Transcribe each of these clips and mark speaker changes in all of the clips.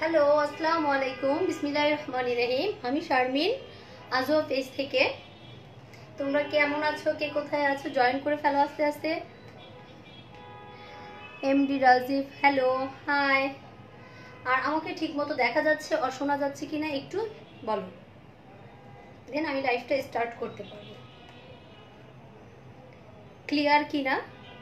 Speaker 1: Hello, আসসালামু আলাইকুম। বিসমিল্লাহির রহমানির রহিম। আমি শারমিন আজও পেজ থেকে। তোমরা কেমন আছো, কে কোথায় আছো জয়েন করে ফেলো আস্তে আস্তে। MD Rajif, hello, hi. আর আমাকে ঠিকমতো দেখা যাচ্ছে আর শোনা যাচ্ছে কিনা একটু বলো, দেন আমি লাইভটা স্টার্ট করতে পারবো। ক্লিয়ার কিনা?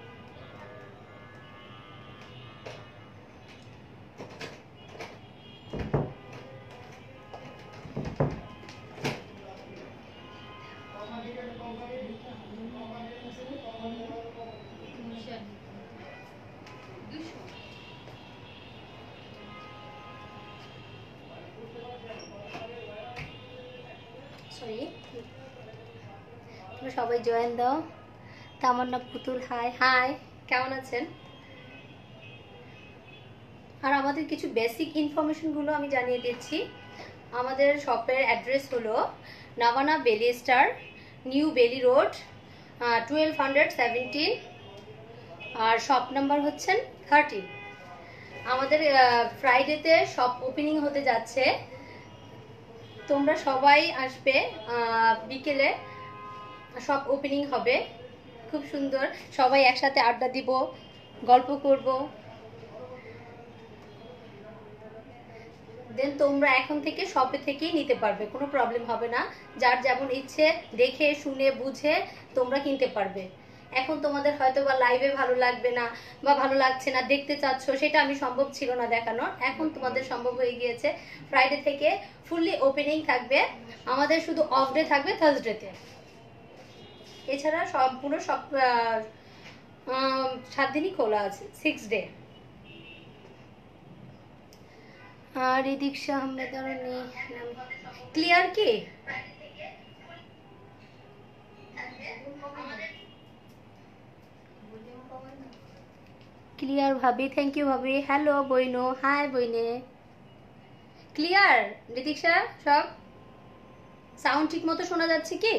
Speaker 1: সরি, তোমরা সবাই জয়েন দাও। তামান্না পুতুল, হাই হাই, কেমন আছেন? আর আমাদের কিছু বেসিক ইনফরমেশনগুলো আমি জানিয়ে দিচ্ছি। আমাদের শপের অ্যাড্রেস হলো Navana Bailey Star, new Bailey Road, 1217, আর শপ নাম্বার হচ্ছেন 13। আমাদের ফ্রাইডেতে শপ ওপেনিং হতে যাচ্ছে, তোমরা সবাই আসবে। বিকেলে শপ ওপেনিং হবে, খুব সুন্দর, সবাই একসাথে আড্ডা দিব, গল্প করব। দেন তোমরা এখন থেকে শপে থেকেই নিতে পারবে, কোনো প্রবলেম হবে না। যার যেমন ইচ্ছে দেখে শুনে বুঝে তোমরা কিনতে পারবে। এখন তোমাদের হয়তো বা লাইভে ভালো লাগবে না বা ভালো লাগছে না, দেখতে চাচ্ছ, সেটা আমি সম্ভব ছিল না দেখানোর, এখন তোমাদের সম্ভব হয়ে গিয়েছে। ফ্রাইডে থেকে ফুললি ওপেনিং থাকবে, আমাদের শুধু অফ ডে থাকবে থার্সডেতে। এছাড়া সম্পূর্ণ সব 7 দিনই খোলা আছে, 6 ডে। আর দীক্ষা আহমেদ নেই, ক্লিয়ার কি? ক্লিয়ার ভাবি, থ্যাংক ইউ ভাবি। হ্যালো বইনো, হাই বইনে। ক্লিয়ার দীক্ষা? সব সাউন্ড ঠিক মতো শোনা যাচ্ছে কি?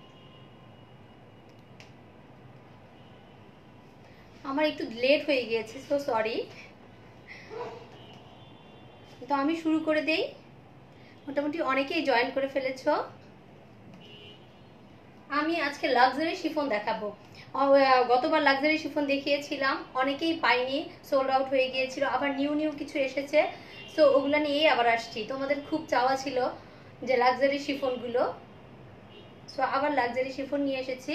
Speaker 1: আমার একটু লেট হয়ে গিয়েছে, সো সরি। তো আমি শুরু করে দেই। মোটামুটি অনেকেই জয়েন করে ফেলেছ। আমি আজকে লাক্সারি শিফন দেখাবো। গতবার লাক্সারি শিফন দেখিয়েছিলাম, অনেকেই পাইনি, সোল্ড আউট হয়ে গিয়েছিল। আবার নিউ নিউ কিছু এসেছে, সো ওগুলো নিয়েই আবার আসছি। তোমাদের খুব চাওয়া ছিল যে লাক্সারি শিফনগুলো, সো আবার লাক্সারি শিফন নিয়ে এসেছি।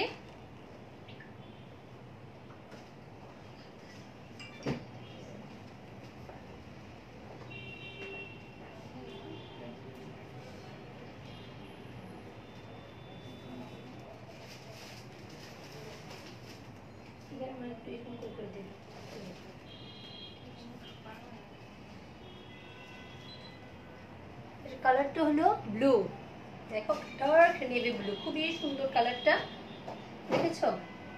Speaker 1: কালারটা হলো ব্লু, দেখো, ডার্ক নেভি ব্লু, খুবই সুন্দর কালারটা, দেখেছো?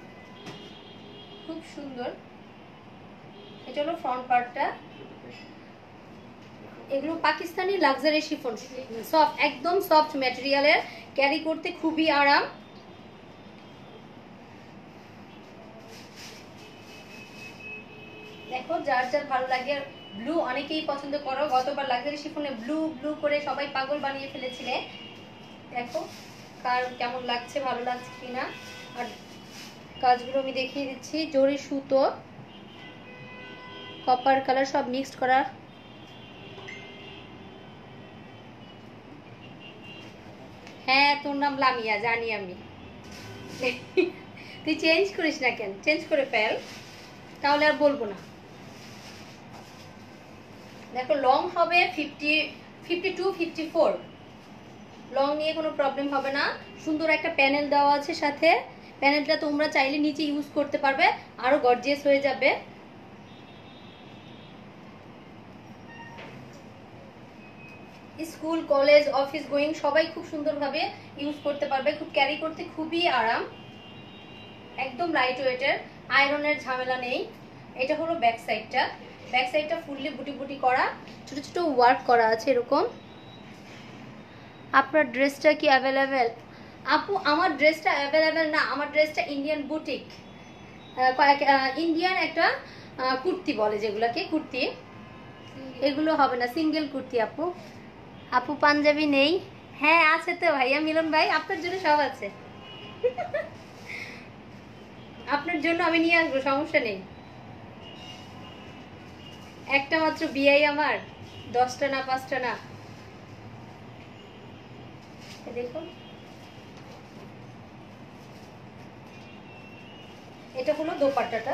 Speaker 1: খুব সুন্দর। এটা হলো ফ্রন্ট পার্টটা। এগুলো পাকিস্তানি লাক্সারি শিফন, সফট, একদম সফট ম্যাটেরিয়ালের, ক্যারি করতে খুবই আরাম। দেখো, যার যার ভালো লাগে। ব্লু অনেকেই পছন্দ করো, গতবার লাক্সারি শিফনে ব্লু ব্লু করে সবাই পাগল বানিয়ে ফেলেছিলে। দেখো কার কেমন লাগছে, ভালো লাগছে কিনা। আর কাজগুলো আমি দেখিয়ে দিচ্ছি। জরি সুতো, কপার কালার, সব মিক্সড করা। হ্যাঁ, তোর নাম লামিয়া, জানি আমি। তুই চেঞ্জ করিস না কেন? চেঞ্জ করে ফেল, তাহলে আর বলবো না। দেখো, লং হবে 52, 54। লং নিয়ে কোনো প্রবলেম হবে না। সুন্দর একটা প্যানেল দেওয়া আছে সাথে, প্যানেলটা তোমরা চাইলে নিচে ইউজ করতে পারবে, আরো গর্জিয়াস হয়ে যাবে। স্কুল, কলেজ, অফিস গোয়িং সবাই খুব সুন্দরভাবে ইউজ করতে পারবে, খুব ক্যারি করতে খুবই আরাম, একদম লাইট ওয়েটের, আয়রনের ঝামেলা নেই। এটা হলো ব্যাক সাইডটা। ব্যাক সাইডটা ফুললি বুটি বুটি করা, ছোট ছোট ওয়ার্ক করা আছে এরকম। আপনার ড্রেসটা কি অ্যাভেলেবেল? আপু, আমার ড্রেসটা অ্যাভেলেবেল না, আমার ড্রেসটা ইন্ডিয়ান বুটিক, ইন্ডিয়ান একটা কুর্তি বলে যেগুলাকে, কুর্তি। এগুলো হবে না, সিঙ্গেল কুর্তি আপু। আপু পাঞ্জাবি নেই? হ্যাঁ আছে তো ভাইয়া মিলন ভাই, আপনার জন্য সব আছে। আপনার জন্য আমি নিয়ে আসবো, সমস্যা নেই। একটা মাত্র বিয়াই আমার, 10টা না 5টা না। দেখুন এটা হলো দোপাট্টাটা,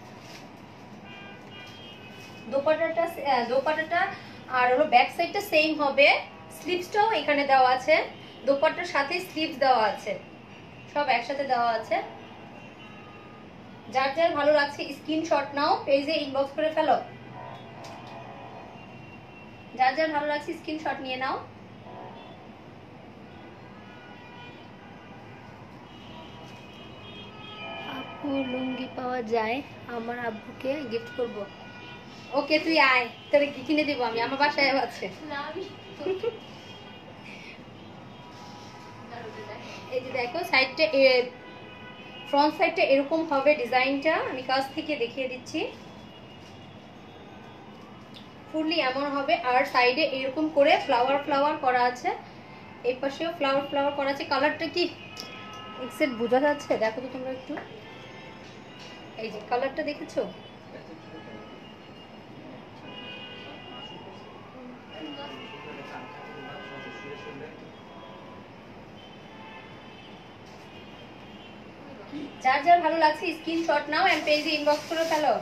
Speaker 1: দোপাট্টাটা আর হলো ব্যাক সাইডটা সেম হবে, স্লিভসটাও এখানে দেওয়া আছে, দোপাট্টার সাথে স্লিভস দেওয়া আছে, সব একসাথে দেওয়া আছে। যার যার ভালো লাগছে স্ক্রিনশট নাও, পেজে ইনবক্স করে ফেলো। যার যার ভালো লাগছে স্ক্রিনশট নিয়ে নাও। আপু লুঙ্গি পাওয়া যায়, আমার আব্বুকে গিফট করব। ওকে তুই আয়, তোরে কি কিনে দিব আমি, আমার বাসায় আছে। এই যে দেখো সাইডটা, ফ্রন্ট সাইডটা এরকম হবে ডিজাইনটা, আমি কাছ থেকে দেখিয়ে দিচ্ছি। ফুললি এমন হবে, আর সাইডে এরকম করে ফ্লাওয়ার ফ্লাওয়ার করা আছে, এই পাশেও ফ্লাওয়ার ফ্লাওয়ার করা আছে। কালারটা কি এক্সাক্ট বোঝা যাচ্ছে? দেখো তো তোমরা একটু, এই যে কালারটা দেখেছো? যার যার ভালো লাগছে স্ক্রিনশট নাও এন্ড পেজে ইনবক্স করে ফেলো।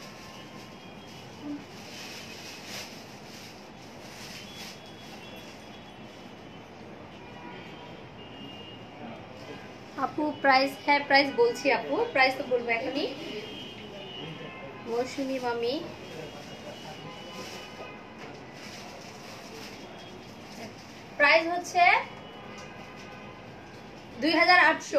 Speaker 1: আপু প্রাইস, হ্যাঁ প্রাইস বলছি আপু, প্রাইস তো বলবো এখনই। মৌসুমী মামি, প্রাইস হচ্ছে 2800।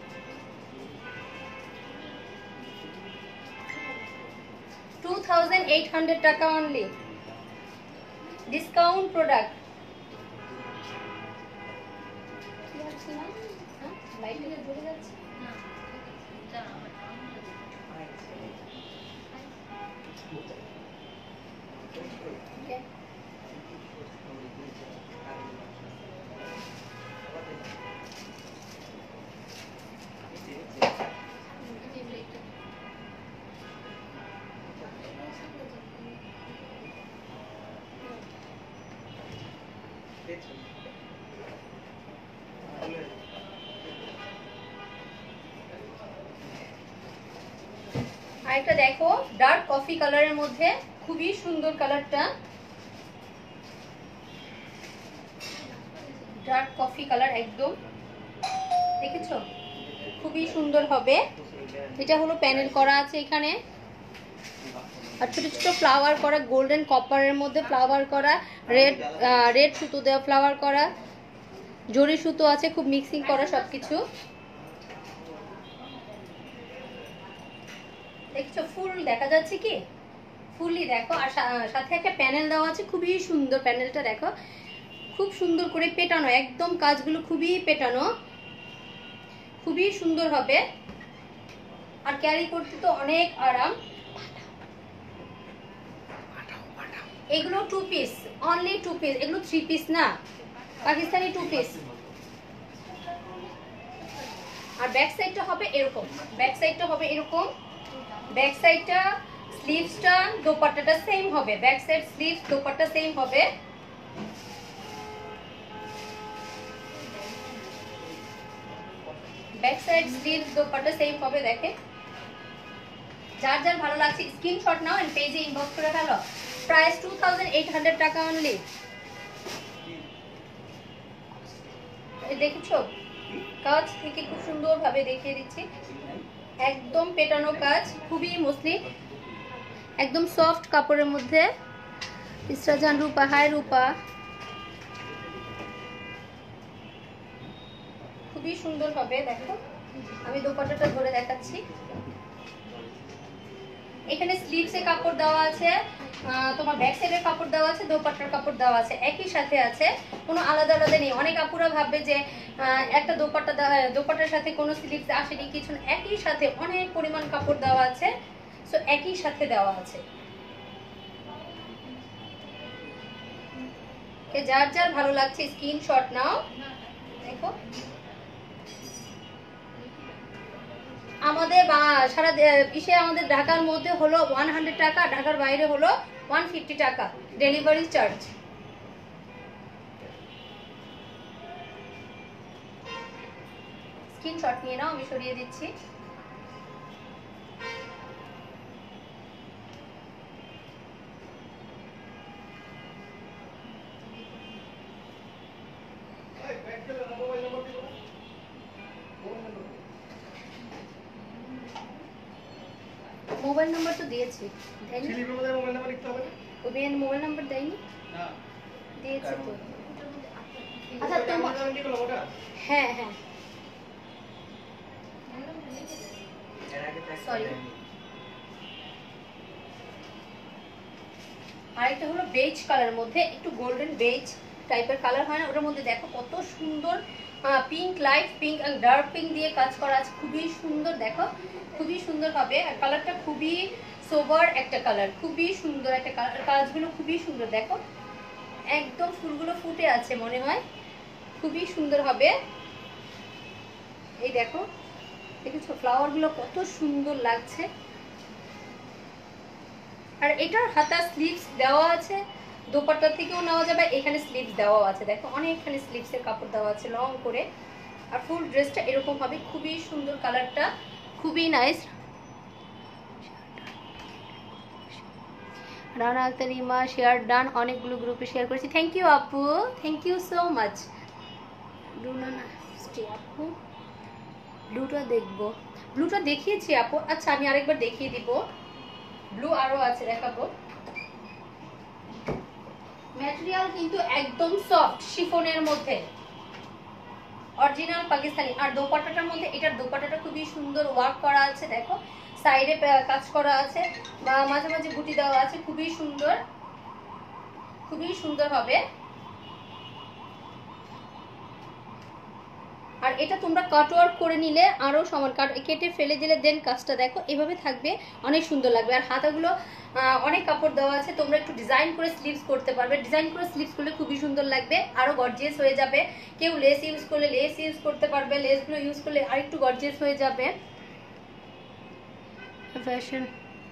Speaker 1: 2800 টাকা অনলি, ডিসকাউন্ট প্রোডাক্ট। লাইটটা জ্বলে যাচ্ছে না, আরেকটা দেখো ডার্ক কফি কালারের মধ্যে, খুবই সুন্দর কালারটা, ডার্ক কফি কালার একদম, দেখেছো? খুবই সুন্দর হবে। এটা হলো প্যানেল করা আছে এখানে, আর ছোট ছোট ফ্লাওয়ার করা, গোল্ডেন কপারের মধ্যে ফ্লাওয়ার করা, রেড সুতো দেওয়া ফ্লাওয়ার করা, জরি সুতো আছে, খুব মিক্সিং করা সবকিছু। দেখছো ফুল দেখা যাচ্ছে কি? ফুলই দেখো, আর সাথে একটা প্যানেল দেওয়া আছে, খুবই সুন্দর প্যানেলটা দেখো, খুব সুন্দর করে পেটানো, একদম কাজগুলো খুবই পেটানো, খুবই সুন্দর হবে, আর ক্যারি করতে তো অনেক আরাম। এগুলো 2 পিস, অনলি 2 পিস, এগুলো 3 পিস না, পাকিস্তানি 2 পিস। আর ব্যাক সাইডটা হবে এরকম, ব্যাক সাইডটা হবে এরকম, ব্যাক সাইডটা স্লিভসটা দোপাট্টাটা সেম হবে, back side sleeves dupatta same হবে। Back side sleeves dupatta same হবে, দেখে। যার যার ভালো লাগছে স্ক্রিনশট নাও এন্ড পেজে ইনবক্স করে ফেলো। প্রাইস 2800 টাকা অনলি। দেখেছো কাজ থেকে খুব সুন্দর ভাবে দেখিয়ে দিচ্ছি, একদম পেটানো কাজ, খুবই মসলিন, একদম সফট কাপড়ের মধ্যে। ইসরাজান রূপা, হাই রূপা, খুবই সুন্দর হবে। দেখো আমি দোপাট্টাটা ধরে দেখাচ্ছি, এখানে স্লিভসে কাপড় দেওয়া আছে, তোমার ব্যাক সাইডের কাপড় দেওয়া আছে, দোপাট্টার কাপড় দেওয়া আছে, একই সাথে আছে, কোনো আলাদা আলাদা নেই। অনেক আপুরা ভাববে যে একটা দোপাট্টার সাথে কোনো স্লিভস আসেনি, কিছু একই সাথে অনেক পরিমাণ কাপড় দেওয়া আছে, সো একই সাথে দেওয়া আছে। যার যার ভালো লাগছে স্ক্রিনশট নাও। দেখো আমাদের সারা ইসে আমাদের ঢাকার মধ্যে হলো 100 টাকা, ঢাকার বাইরে হলো 150 টাকা ডেলিভারি চার্জ। স্ক্রিনশট নিয়ে নাও, আমি সরিয়ে দিচ্ছি। মোবাইল নাম্বার তো দিয়েছি, মোবাইল নাম্বার দেয়নি, দিয়েছি তো। আচ্ছা তোমার, হ্যাঁ হ্যাঁ সরি। আরেকটা হলো বেজ কালারের মধ্যে, একটু গোল্ডেন বেজ টাইপের কালার হয় না, ওটার মধ্যে দেখো কত সুন্দর পিঙ্ক, লাইট পিঙ্ক আর ডার্ক পিঙ্ক দিয়ে কাজ করা আছে, খুবই সুন্দর। দেখো খুবই সুন্দর হবে, আর কালারটা খুবই সোবার একটা কালার, খুবই সুন্দর একটা কালার, কাজগুলো খুবই সুন্দর। দেখো একদম ফুলগুলো ফুটে আছে মনে হয়, খুবই সুন্দর হবে। এই দেখো দেখেছো ফ্লাওয়ার গুলো কত সুন্দর লাগছে। আর এটার হাতা স্লিভস দেওয়া আছে, দোপাট্টা থেকেও নেওয়া যাবে, এখানে স্লিভস দেওয়া আছে। দেখো অনেকখানি স্লিভসের কাপড় দেওয়া আছে লং করে, আর ফুল ড্রেসটা এরকম হবে, খুবই সুন্দর কালারটা, খুবই nice. Rana Aktarima share done, অনেকগুলো গ্রুপে শেয়ার করেছি, থ্যাংক ইউ আপু, থ্যাংক ইউ সো মাচ। আপু ব্লুটা দেখবো, ব্লুটা দেখিয়েছি আপু। আচ্ছা আমি আরেকবার দেখিয়ে দিব, ব্লু আরো আছে দেখাবো। ম্যাটেরিয়াল কিন্তু একদম সফট শিফনের মধ্যে, অরিজিনাল পাকিস্তানি। আর দোপাট্টাটার মধ্যে, এটার দোপাট্টাটা খুবই সুন্দর ওয়ার্ক করা আছে, দেখো সাইডে কাজ করা আছে বা মাঝে মাঝে বুটি দেওয়া আছে, খুবই সুন্দর, খুবই সুন্দর হবে। আর এটা তোমরা কাট ওয়ার্ক করে নিলে আরো সমান, কেটে ফেলে দিলে দেন কাজটা দেখো এভাবে থাকবে, অনেক সুন্দর লাগবে। আর হাতাগুলো অনেক কাপড় দেওয়া আছে, তোমরা একটু ডিজাইন করে স্লিভস করতে পারবে, ডিজাইন করে স্লিভস করলে খুবই সুন্দর লাগবে, আরো গর্জিয়াস হয়ে যাবে। কেউ লেস ইউজ করলে লেস ইউজ করতে পারবে, লেসগুলো ইউজ করলে আরেকটু গর্জিয়াস হয়ে যাবে। ফ্যাশন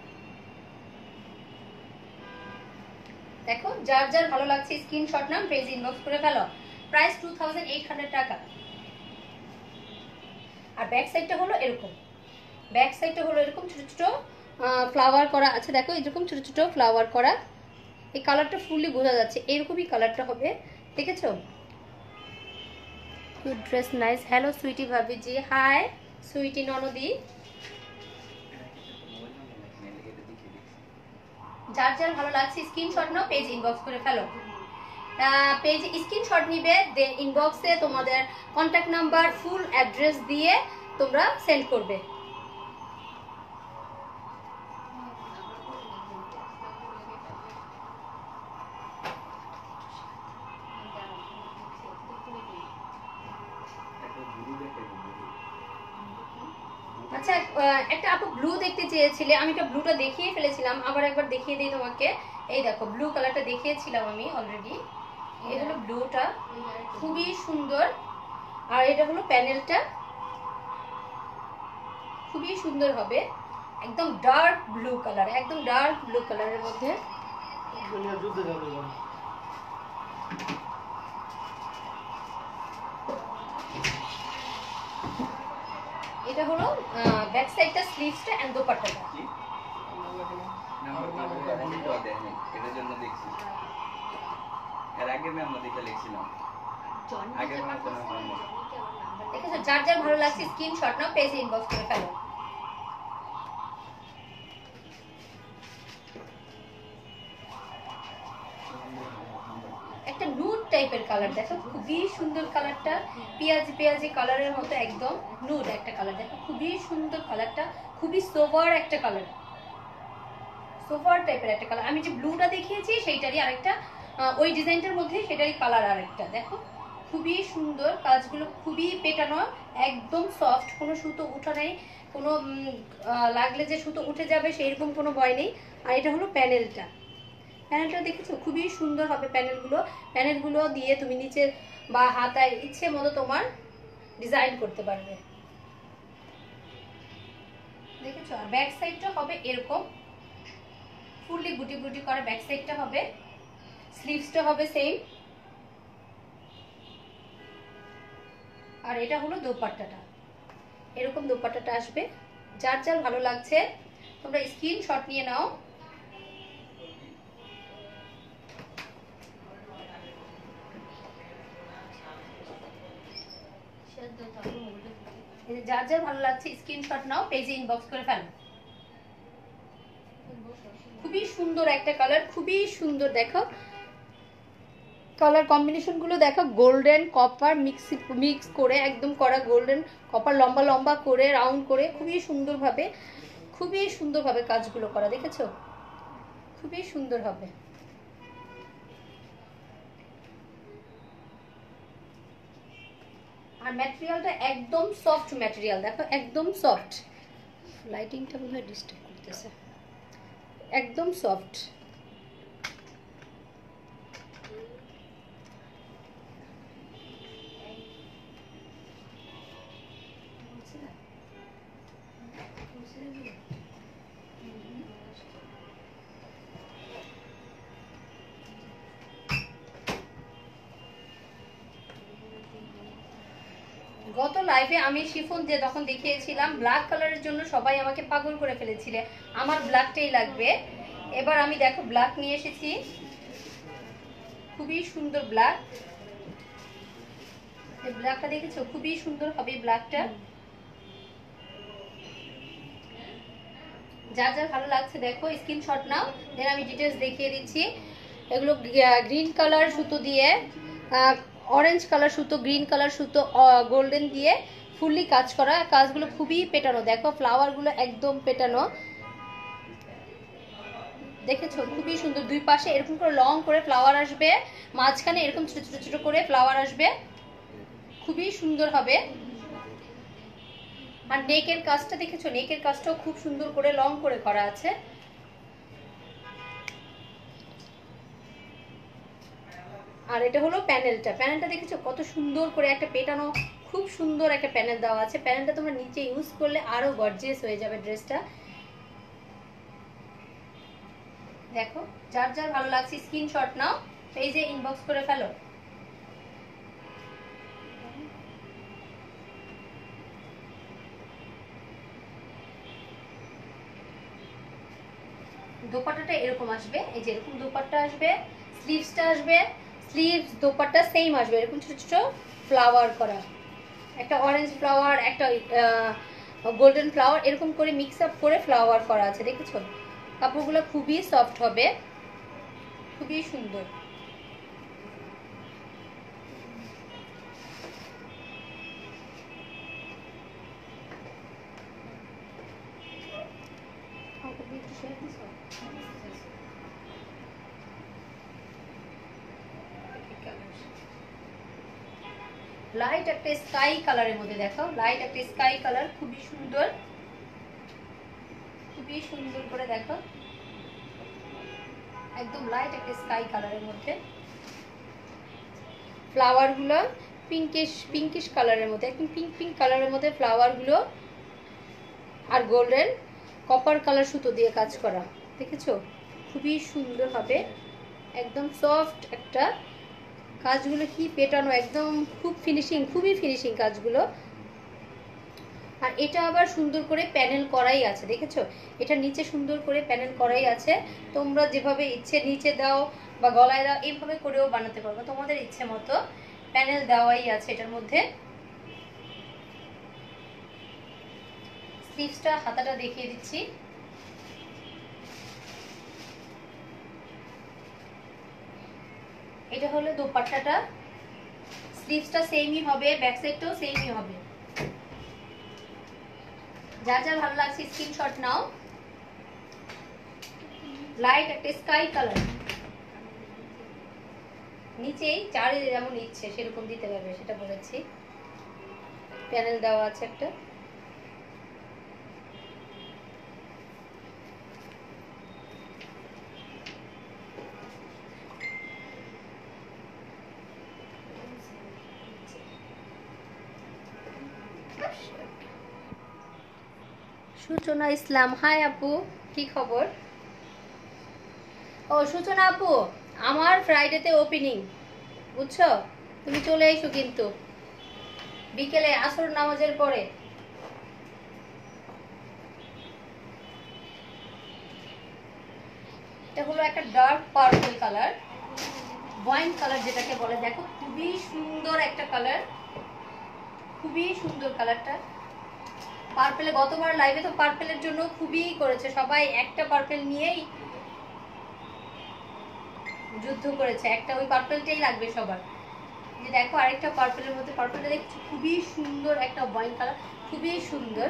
Speaker 1: দেখো, যার যার ভালো লাগছে স্ক্রিনশট নাও, পেজ ইনবক্স করে ফেলো। প্রাইস 2800 টাকা। আর ব্যাক সাইডটা হলো এরকম, ব্যাক সাইডটা হলো এরকম ছোট ছোট ফ্লাওয়ার করা আছে, দেখো এরকম ছোট ছোট ফ্লাওয়ার করা। এই কালারটা ফুললি বোঝা যাচ্ছে, এরকমই কালারটা হবে, দেখেছো? Good dress nice. Hello Sweety ভাবি জি, হাই সুইটি ননদি। যার যার ভালো লাগছে স্ক্রিনশট নাও, পেজ ইনবক্স করে ফেলো। পেজে স্ক্রিনশট নিবে, দেন ইনবক্সে তোমাদের কন্ট্যাক্ট নাম্বার ফুল অ্যাড্রেস দিয়ে তোমরা সেন্ড করবে। আচ্ছা একটা আপু ব্লু দেখতে চেয়েছিলে, আমি একটা ব্লুটা দেখিয়ে ফেলেছিলাম, আবার একবার দেখিয়ে দিই তোমাকে। এই দেখো ব্লু কালারটা দেখিয়েছিলাম আমি অলরেডি, এই হলো ব্লুটা, খুবই সুন্দর। আর এটা হলো প্যানেলটা, খুবই সুন্দর হবে, একদম ডার্ক ব্লু কালার, একদম ডার্ক ব্লু কালারের মধ্যে। এটা হলো ব্যাক সাইডটা, স্লিভসটা এন্ড দোপাট্টাটা।
Speaker 2: এটার জন্য দেখছি, এর আগে আমি আমরা দেখে লিখছিলাম, আগে
Speaker 1: দেখেছো? যার যার ভালো লাগছে স্ক্রিনশট নাও, পেজে ইনবক্স করে ফেলো। একটা নুড টাইপের কালার, দেখো খুবই সুন্দর কালারটা, পেঁয়াজি পেঁয়াজি কালারের মতো, একদম নুড একটা কালার, দেখো খুবই সুন্দর কালারটা, খুবই সোভার একটা কালার, সোভার টাইপের একটা কালার। আমি যে ব্লুটা দেখিয়েছি সেইটারই আরেকটা, ওই ডিজাইনটার মধ্যে সেটারই কালার আরেকটা, দেখো খুবই সুন্দর, কাজগুলো খুবই পেটানো, একদম সফট, কোনো সুতো উঠা নেই, কোনো লাগলে যে সুতো উঠে যাবে সেইরকম কোনো ভয় নেই। আর এটা হলো প্যানেলটা, প্যানেলটা দেখেছো খুবই সুন্দর হবে প্যানেলগুলো দিয়ে তুমি নিচে বা হাতায় ইচ্ছে মতো তোমার ডিজাইন করতে পারবে। দেখেছো, আর ব্যাক সাইডটা হবে এরকম ফুললি বুটি বুটি করা, ব্যাক সাইডটা হবে, স্লিভসটা হবে সেম। আর এটা হলো দোপাট্টাটা, এরকম দোপাট্টাটা আসবে। যার যার ভালো লাগছে তোমরা স্ক্রিনশট নিয়ে নাও। যার যার ভালো লাগছে স্ক্রিনশট নাও, পেজে ইনবক্স করে ফেলো। খুবই সুন্দর একটা কালার, খুবই সুন্দর। দেখো কালার কম্বিনেশন গুলো দেখো, গোল্ডেন কপার মিক্স করে একদম করা, গোল্ডেন কপার লম্বা লম্বা করে রাউন্ড করে খুবই সুন্দরভাবে কাজগুলো করা, দেখেছো খুবই সুন্দর হবে। আর ম্যাটেরিয়ালটা একদম সফট ম্যাটেরিয়াল, দেখো একদম সফট। লাইটিংটা বোধহয় ডিস্টার্ব করতেছে, একদম সফট। গত লাইভে আমি শিফন যে তখন দেখিয়েছিলাম ব্ল্যাক কালারের জন্য সবাই আমাকে পাগল করে ফেলেছিলে, আমার ব্ল্যাকটাই লাগবে। এবার আমি দেখো ব্ল্যাক নিয়ে এসেছি, খুবই সুন্দর ব্ল্যাক। এই ব্ল্যাকটা দেখেছো খুবই সুন্দর হবে ব্ল্যাকটা। যার যার ভালো লাগছে দেখো স্ক্রিনশট নাও, দেন আমি ডিটেলস দেখিয়ে দিচ্ছি। এগুলো গ্রিন কালার সুতো দিয়ে, অরেঞ্জ কালার সুতো, গ্রিন কালার সুতো, গোল্ডেন দিয়ে ফুললি কাজ করা, কাজগুলো খুবই পেটানো। দেখো ফ্লাওয়ারগুলো একদম পেটানো, দেখেছো খুবই সুন্দর। দুই পাশে এরকম করে লং করে ফ্লাওয়ার আসবে, মাঝখানে এরকম ছোট ছোট ছোট করে ফ্লাওয়ার আসবে, খুবই সুন্দর হবে। আর নেকের কাজটা দেখেছো, নেকের কাজটাও খুব সুন্দর করে লং করে করা আছে। আর এটা হলো প্যানেলটা দেখেছো কত সুন্দর করে একটা পেটানো, খুব সুন্দর একটা প্যানেল দেওয়া আছে। প্যানেলটা তোমরা নিচে ইউজ করলে আরো গর্জিয়াস হয়ে যাবে ড্রেসটা। দেখো যার যার ভালো লাগছে স্ক্রিনশট নাও, পেজে ইনবক্স করে ফেলো। দোপাট্টাটা এরকম আসবে, এই যে এরকম দোপাট্টা আসবে, স্লিভসটা আসবে, স্লিভস দোপাট্টা সেম আসবে, এরকম ছোট ছোট ফ্লাওয়ার করা, একটা অরেঞ্জ ফ্লাওয়ার, একটা গোল্ডেন ফ্লাওয়ার, এরকম করে মিক্স আপ করে ফ্লাওয়ার করা আছে। দেখেছো কাপড়গুলো খুবই সফট হবে, খুবই সুন্দর। লাইট একটা স্কাই কালারের মধ্যে, দেখো লাইট একটা স্কাই কালার, খুবই সুন্দর, খুবই সুন্দর করে দেখো একদম লাইট একটা স্কাই কালারের মধ্যে। ফ্লাওয়ার গুলো পিঙ্কিশ কালারের মধ্যে, একদম পিঙ্ক কালারের মধ্যে ফ্লাওয়ার গুলো, আর গোল্ডেন কপার কালার সুতো দিয়ে কাজ করা, দেখেছো খুবই সুন্দর হবে, একদম সফট একটা। কাজগুলো কি পেটানো, একদম খুবই ফিনিশিং কাজগুলো। আর এটা আবার সুন্দর করে প্যানেল করাই আছে, দেখেছো এটা নিচে সুন্দর করে প্যানেল করাই আছে। তোমরা যেভাবে ইচ্ছে নিচে দাও বা গলায় দাও, এইভাবে করেও বানাতে পারবে, তোমাদের ইচ্ছে মতো প্যানেল দেওয়াই আছে এটার মধ্যে। স্লিভসটা হাতাটা দেখিয়ে দিচ্ছি, এটা হলো দোপাট্টাটা, স্লিভসটা সেমই হবে, ব্যাক সাইডটাও সেমই হবে। যার যার ভালো লাগছে স্ক্রিনশট নাও। লাইট একটা স্কাই কালার, নিচেই চারে যেমন ইচ্ছে সেরকম দিতে পারবে, সেটা বলেছি। প্যানেল দেওয়া আছে একটা, সূচনা ইসলাম, হাই আপু, কি খবর? ও সূচনা আপু, আমার ফ্রাইডেতে ওপেনিং, বুঝছো? তুমি চলে এসো কিন্তু বিকেলে আসর নামাজের পরে। এটা হলো একটা dark purple colour, wine colour যেটাকে বলে। দেখো খুবই সুন্দর একটা কালার, খুবই সুন্দর কালারটা। পার্পেলে গতবার লাইভে তো পার্পেলের জন্য খুবই করেছে সবাই, একটা পার্পেল নিয়েই যুদ্ধ করেছে, একটা ওই পার্পেলটাই লাগবে সবার। যে দেখো আরেকটা পার্পেলের মধ্যে, পার্পেলটা দেখছো খুবই সুন্দর একটা ওয়াইন কালার, খুবই সুন্দর।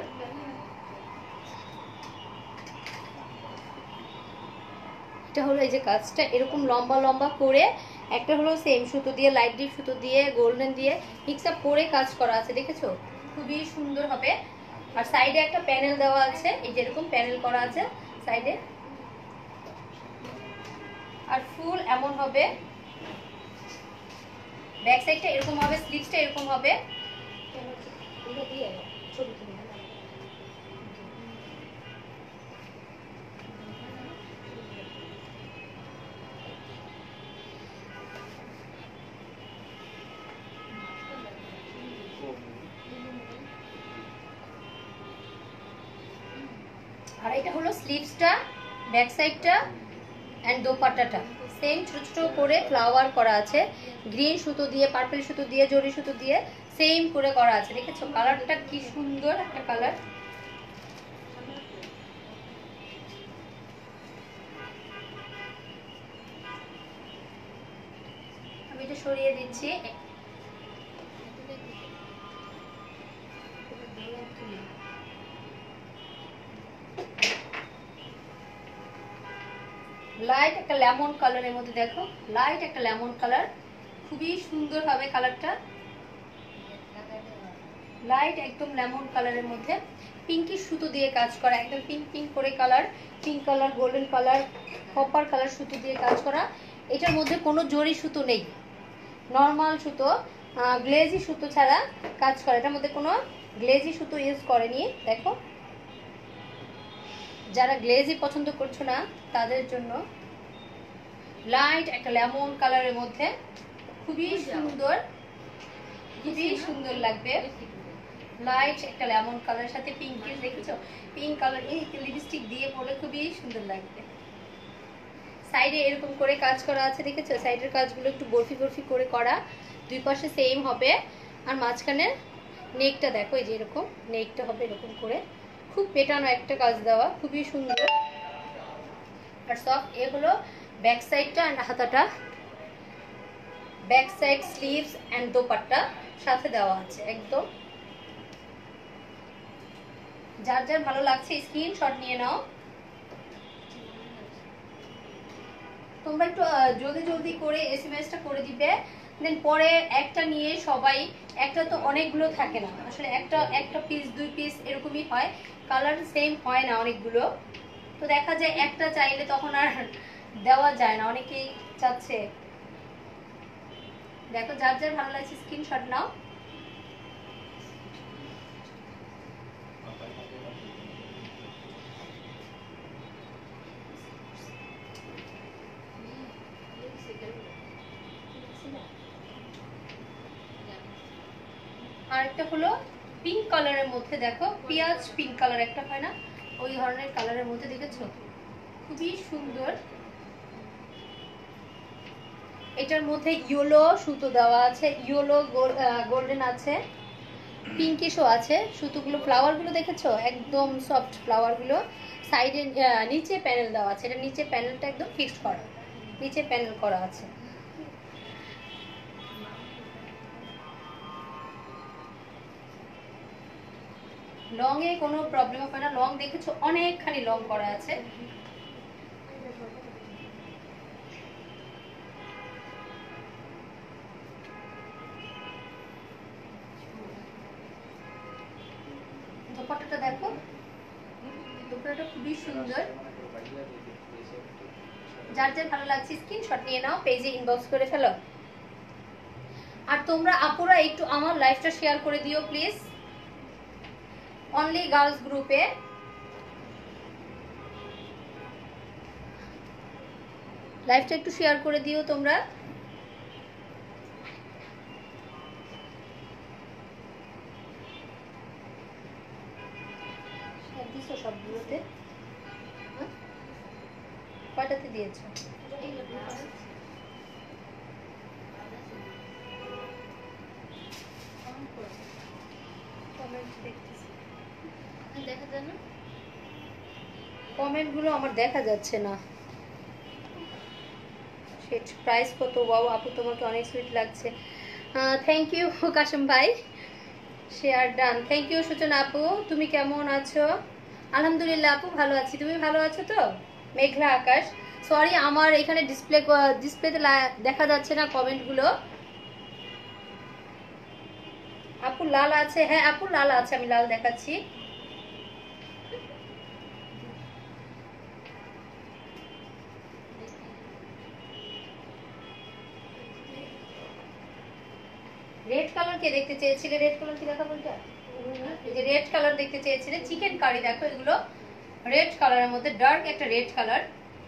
Speaker 1: এটা হলো এই যে কাজটা এরকম লম্বা লম্বা করে, একটা হলো সেম সুতো দিয়ে, লাইট ডিপ সুতো দিয়ে, গোল্ডেন দিয়ে মিক্স আপ করে কাজ করা আছে, দেখেছো? খুবই সুন্দর হবে। আর সাইডে একটা প্যানেল দেওয়া আছে, এই যে এরকম প্যানেল করা আছে সাইডে। আর ফুল এমন হবে, ব্যাক সাইডটা এরকম হবে, স্লিভসটা এরকম হবে। আর এটা হলো স্লিভসটা, ব্যাক সাইডটা এন্ড দোপাট্টাটা সেম ছোট ছোট করে ফ্লাওয়ার করা আছে, গ্রিন সুতো দিয়ে, পার্পল সুতো দিয়ে, জরি সুতো দিয়ে সেম করে করা আছে, দেখেছো? কালারটা কি সুন্দর একটা কালার। আমি এটা সরিয়ে দিচ্ছি। লাইট একটা লেমন কালারের মধ্যে, দেখো লাইট একটা লেমন কালার, খুবই সুন্দর হবে কালারটা। লাইট একদম লেমন কালারের মধ্যে পিঙ্কি সুতো দিয়ে কাজ করা, একদম পিঙ্ক পিঙ্ক করে colour, pink colour, golden colour, copper colour সুতো দিয়ে কাজ করা। এটার মধ্যে কোনো জরি সুতো নেই, নর্মাল সুতো, গ্লেজি সুতো ছাড়া কাজ করে। এটার মধ্যে কোনো গ্লেজি সুতো ইউজ করেনি, দেখো। যারা গ্লেজি পছন্দ করছো না তাদের জন্য লাইট একটা লেমন কালারের মধ্যে খুবই সুন্দর, খুবই সুন্দর লাগবে। লাইট একটা লেমন কালারের সাথে পিঙ্কের, দেখেছো? পিঙ্ক কালার এই লিপস্টিক দিয়ে পরে খুবই সুন্দর লাগবে। সাইডে এরকম করে কাজ করা আছে, দেখেছো? সাইডের কাজগুলো একটু বরফি বরফি করে করা, দুই পাশে সেম হবে। আর মাঝখানে নেকটা দেখো, এই যে এরকম নেকটা হবে এরকম করে, খুব পেটানো একটা কাজ দেওয়া, খুবই সুন্দর। আর সফট এ হলো ব্যাক সাইডটা এন্ড হাতাটা, back side, sleeves and dupatta সাথে দেওয়া আছে একদম। যার যার ভালো লাগছে স্ক্রিনশট নিয়ে নাও। তোমরা একটু জলদি জলদি করে এসএমএসটা করে দিবে, দেন পরে একটা নিয়ে সবাই, একটা তো অনেকগুলো থাকে না আসলে, একটা একটা পিস দুই পিস এরকমই হয়, কালার সেম হয় না অনেকগুলো, তো দেখা যায় একটা চাইলে তখন আর দেওয়া যায় না, অনেকেই চাচ্ছে। দেখো যার যার ভালো লাগছে স্ক্রিনশট নাও। আর একটা হলো পিঙ্ক কালারের মধ্যে, দেখো পেঁয়াজ পিঙ্ক কালার একটা হয় না, ওই ধরনের কালারের মধ্যে, দেখেছো? খুবই সুন্দর। এটার মধ্যে ইয়েলো সুতো দেওয়া আছে, ইয়েলো গোল্ডেন আছে, পিঙ্কিশও আছে। সুতোগুলো, ফ্লাওয়ারগুলো দেখেছো? একদম সফট ফ্লাওয়ারগুলো। সাইডে নিচে প্যানেল দেওয়া আছে, এটা নিচে প্যানেলটা একদম ফিক্সড করা, নিচে প্যানেল করা আছে। লং এ কোনো প্রবলেম হবে না, লং দেখেছো অনেকখানি লং করা আছে। দোপাট্টাটা দেখো, দোপাট্টাটা খুবই সুন্দর। যার যার ভালো লাগছে স্ক্রিনশট নিয়ে নাও, পেজে ইনবক্স করে ফেলো। আর তোমরা আপুরা একটু আমার লাইভটা শেয়ার করে দিও প্লিজ, অনলি গার্লস গ্রুপে। লাইভটা একটু শেয়ার করে দিও তোমরা। দিছো সবগুলোতে? কয়টাতে দিয়েছো? কমেন্টগুলো আমার দেখা যাচ্ছে না। সেট প্রাইস কত? ওয়াও আপু তোমাকে অনেক সুইট লাগছে। থ্যাংক ইউ কাশিম ভাই, শেয়ার ডান। থ্যাংক ইউ সূচনা আপু, তুমি কেমন আছো? আলহামদুলিল্লাহ আপু ভালো আছি, তুমি ভালো আছো তো? মেঘলা আকাশ। সরি আমার এখানে ডিসপ্লেতে দেখা যাচ্ছে না কমেন্টগুলো। আপু লাল আছে? হ্যাঁ আপু লাল আছে, আমি লাল দেখাচ্ছি। রেড কালার কে দেখতে চেয়েছিলে? রেড কালার কি দেখাবো? এটা এই যে রেড কালার দেখতে চেয়েছিলে, চিকেন কারি। দেখো এগুলো রেড কালারের মধ্যে ডার্ক একটা রেড কালার।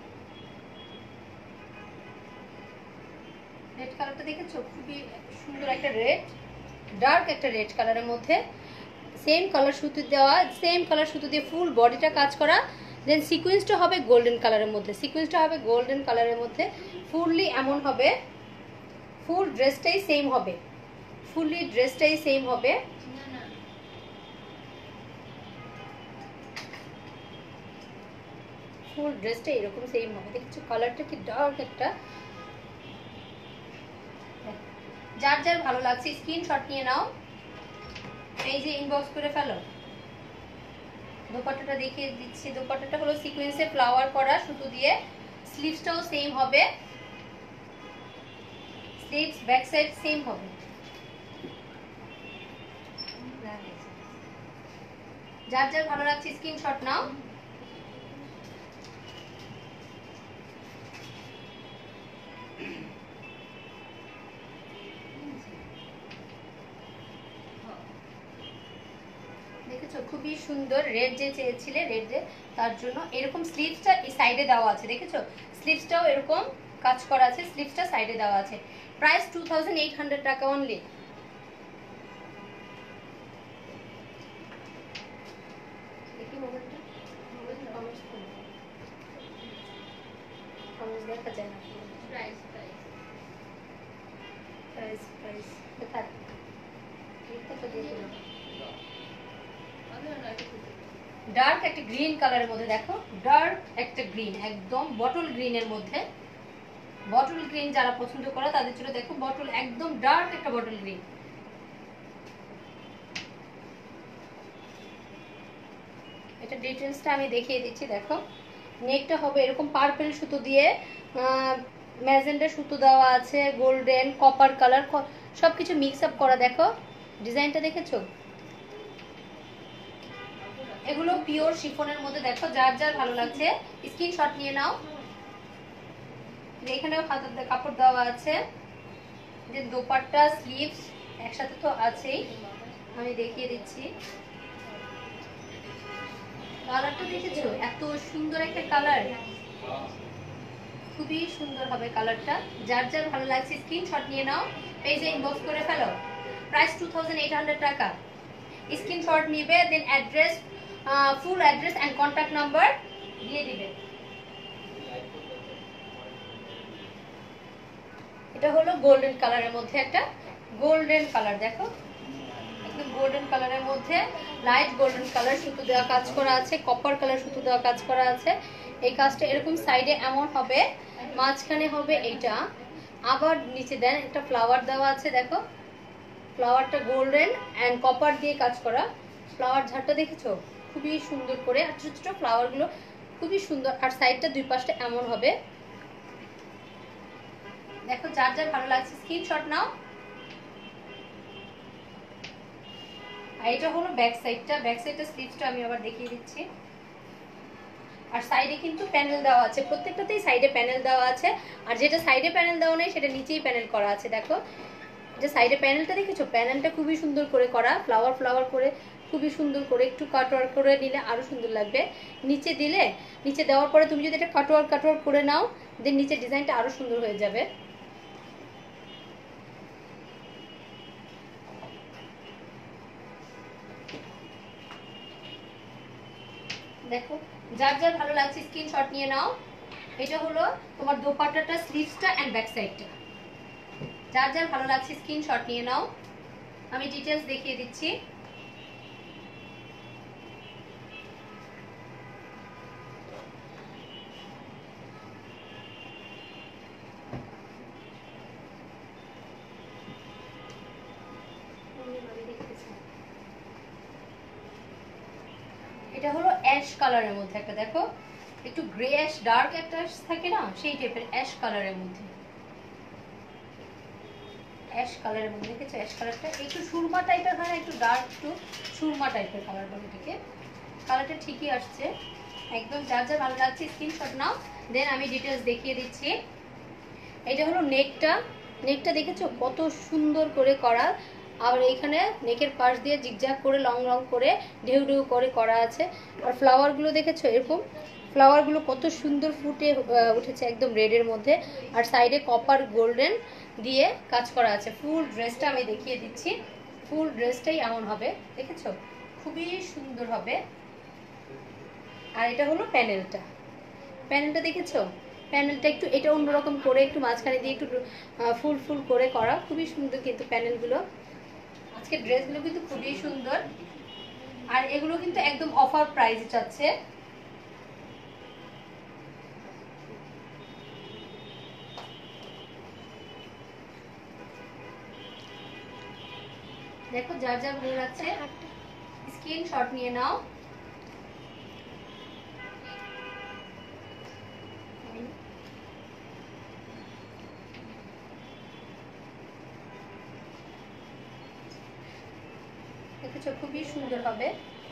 Speaker 1: রেড কালারটা দেখেছো? খুবই সুন্দর একটা রেড, ডার্ক একটা রেড কালারের মধ্যে সেম কালার সুতো দেওয়া, সেম কালার সুতো দিয়ে ফুল বডিটা কাজ করা। দেন সিকোয়েন্সটা হবে গোল্ডেন কালারের মধ্যে, সিকোয়েন্সটা হবে গোল্ডেন কালারের মধ্যে। ফুললি এমন হবে, ফুল ড্রেসটাই সেম হবে, ফুললি ড্রেসটাই সেম হবে। ফুল ড্রেসটা এরকম সেম হবে। দেখছো কালারটা কি ডার্ক একটা। যার যার ভালো লাগছে স্ক্রিনশট নিয়ে নাও, পেজে ইনবক্স করে ফেলো। দোপাট্টাটা দেখিয়ে দিচ্ছি। দোপাট্টাটা হলো সিকোয়েন্সে ফ্লাওয়ার করা সুতো দিয়ে, স্লিভসটাও সেম হবে, স্লিভস ব্যাক সাইড সেম হবে। যার যার ভালো লাগছে স্ক্রিনশট নাও। দেখেছো খুবই সুন্দর। রেড যে চেয়েছিলে, রেড যে, তার জন্য এরকম স্লিভসটা এই সাইডে দেওয়া আছে। দেখেছো স্লিভসটাও এরকম কাজ করা আছে, স্লিভসটা সাইডে দেওয়া আছে। প্রাইস 2800 টাকা অনলি। দেখি মোবাইলটা, দেখা যায় না। প্রাইস প্রাইস প্রাইস প্রাইস কোথায়? এটা তো দিয়ে দিলাম। ডার্ক একটা গ্রিন কালারের মধ্যে, দেখো ডার্ক একটা গ্রিন, একদম বটল গ্রিনের মধ্যে। বটল গ্রিন যারা পছন্দ করে তাদের জন্য দেখো বটল, একদম ডার্ক একটা বটল গ্রিন। এটা ডিটেইলসটা আমি দেখিয়ে দিচ্ছি। দেখো নেকটা হবে এরকম পার্পল সুতো দিয়ে, ম্যাজেন্ডা সুতো দেওয়া আছে, গোল্ডেন কপার কালার সবকিছু মিক্স আপ করা। দেখো ডিজাইনটা দেখেছো? এগুলো পিওর শিফনের মধ্যে। দেখো যার যার ভালো লাগছে স্ক্রিনশট নিয়ে নাও। এখানেও হাতের কাপড় দেওয়া আছে, যে দোপাট্টা স্লিভস একসাথে তো আছেই। আমি দেখিয়ে দিচ্ছি। কালারটা দেখেছো? এত সুন্দর একটা কালার, খুবই সুন্দর হবে কালারটা। যার যার ভালো লাগছে স্ক্রিনশট নিয়ে নাও, পেজে ইনবক্স করে ফেলো। প্রাইস 2800 টাকা। স্ক্রিনশট নিবে, then address, full address and contact number দিয়ে দিবে। এটা হলো গোল্ডেন কালারের মধ্যে একটা গোল্ডেন কালার। দেখো একদম গোল্ডেন কালারের মধ্যে লাইট গোল্ডেন কালার সুতো দেওয়া কাজ করা আছে, কপার কালার সুতো দেওয়া কাজ করা আছে। এই কাজটা এরকম সাইডে এমন হবে, মাঝখানে হবে এইটা, আবার নিচে দেন একটা ফ্লাওয়ার দেওয়া আছে। দেখো ফ্লাওয়ারটা গোল্ডেন এন্ড কপার দিয়ে কাজ করা। ফ্লাওয়ার ঝাড়টা দেখেছো? খুবই সুন্দর করে, আর ছোট ছোট ফ্লাওয়ার গুলো খুবই সুন্দর। আর সাইডটা দুই পাশটা এমন হবে। দেখো যার যার ভালো লাগছে স্ক্রিনশট নাও। আর এটা হলো ব্যাক সাইডটা, ব্যাক সাইডটা স্লিভসটা আমি আবার দেখিয়ে দিচ্ছি। আর সাইডে কিন্তু প্যানেল দেওয়া আছে, প্রত্যেকটাতেই সাইডে প্যানেল দেওয়া আছে। আর যেটা সাইডে প্যানেল দেওয়া নেই সেটা নিচেই প্যানেল করা আছে। দেখো যে সাইডে প্যানেলটা দেখেছো? প্যানেলটা খুবই সুন্দর করে করা, ফ্লাওয়ার ফ্লাওয়ার করে খুবই সুন্দর করে একটু কাটওয়ার্ক করে নিলে আরো সুন্দর লাগবে। নিচে দিলে, নিচে দেওয়ার পরে তুমি যদি এটা কাটওয়ার্ক করে নাও, দেন নিচে ডিজাইনটা আরো সুন্দর হয়ে যাবে। দেখো, যার যার ভালো লাগছে স্ক্রিনশট নিয়ে নাও। এটা হলো তোমার দোপাট্টাটা, স্লিভসটা এন্ড ব্যাক সাইডটা। যার যার ভালো লাগছে স্ক্রিনশট নিয়ে নাও। আমি ডিটেইলস দেখিয়ে দিচ্ছি। এটা হলো অ্যাশ কালারের মধ্যে একটা, দেখো একটু গ্রে অ্যাশ, ডার্ক একটা থাকে না, সেই টাইপের অ্যাশ কালারের মধ্যে, অ্যাশ কালারের মধ্যে দেখেছো? অ্যাশ কালারটা একটু সুরমা টাইপের হয় না, একটু ডার্ক, একটু সুরমা টাইপের কালার বলে এটাকে। কালারটা ঠিকই আসছে একদম। যার যার ভালো লাগছে স্ক্রিনশট নাও, দেন আমি ডিটেলস দেখিয়ে দিচ্ছি। এটা হলো নেকটা। নেকটা দেখেছো কত সুন্দর করে করা, আর এইখানে নেকের পাশ দিয়ে জিগজ্যাগ করে লং লং করে ঢেউ ঢেউ করে করা আছে। আর ফ্লাওয়ারগুলো দেখেছো, এরকম ফ্লাওয়ারগুলো কত সুন্দর ফুটে উঠেছে একদম রেডের মধ্যে। আর সাইডে কপার গোল্ডেন দিয়ে কাজ করা আছে। ফুল ড্রেসটা আমি দেখিয়ে দিচ্ছি। ফুল ড্রেসটাই এমন হবে, দেখেছো? খুবই সুন্দর হবে। আর এটা হলো প্যানেলটা। প্যানেলটা দেখেছো? প্যানেলটা একটু এটা অন্যরকম করে, একটু মাঝখানে দিয়ে একটু ফুল ফুল করে করা, খুবই সুন্দর কিন্তু প্যানেলগুলো। আজকে ড্রেসগুলো কিন্তু খুবই সুন্দর। আর এগুলো কিন্তু একদম অফার প্রাইসে যাচ্ছে। দেখো, যার যা ভালো লাগছে স্ক্রিনশট নিয়ে নাও। দেখেছো, খুবই সুন্দর হবে।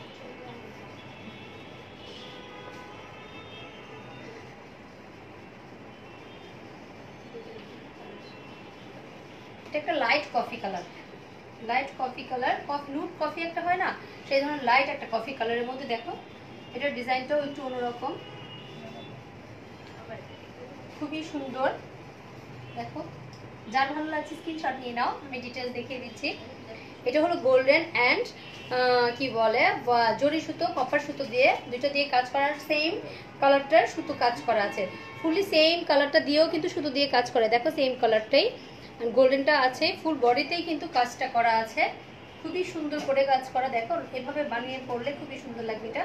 Speaker 1: এটা একটা light coffee colour, light coffee colour, nude coffee একটা হয় না, সেই ধরনের লাইট একটা কফি কালারের মধ্যে। দেখো এটার ডিজাইনটাও একটু অন্যরকম, খুবই সুন্দর। দেখো, যার ভালো লাগছে স্ক্রিনশট নিয়ে নাও, আমি ডিটেলস দেখিয়ে দিচ্ছি। এটা হলো গোল্ডেন অ্যান্ড কি বলে জরি সুতো, কপার সুতো দিয়ে দুটো দিয়ে কাজ করার, সেম কালারটার সুতো কাজ করা আছে। ফুলি সেম কালারটা দিয়েও কিন্তু সুতো দিয়ে কাজ করে, দেখো সেম কালারটাই গোল্ডেনটা আছে। ফুল বডিতেই কিন্তু কাজটা করা আছে, খুবই সুন্দর করে কাজ করা। দেখো এভাবে বানিয়ে পরলে খুবই সুন্দর লাগবে এটা।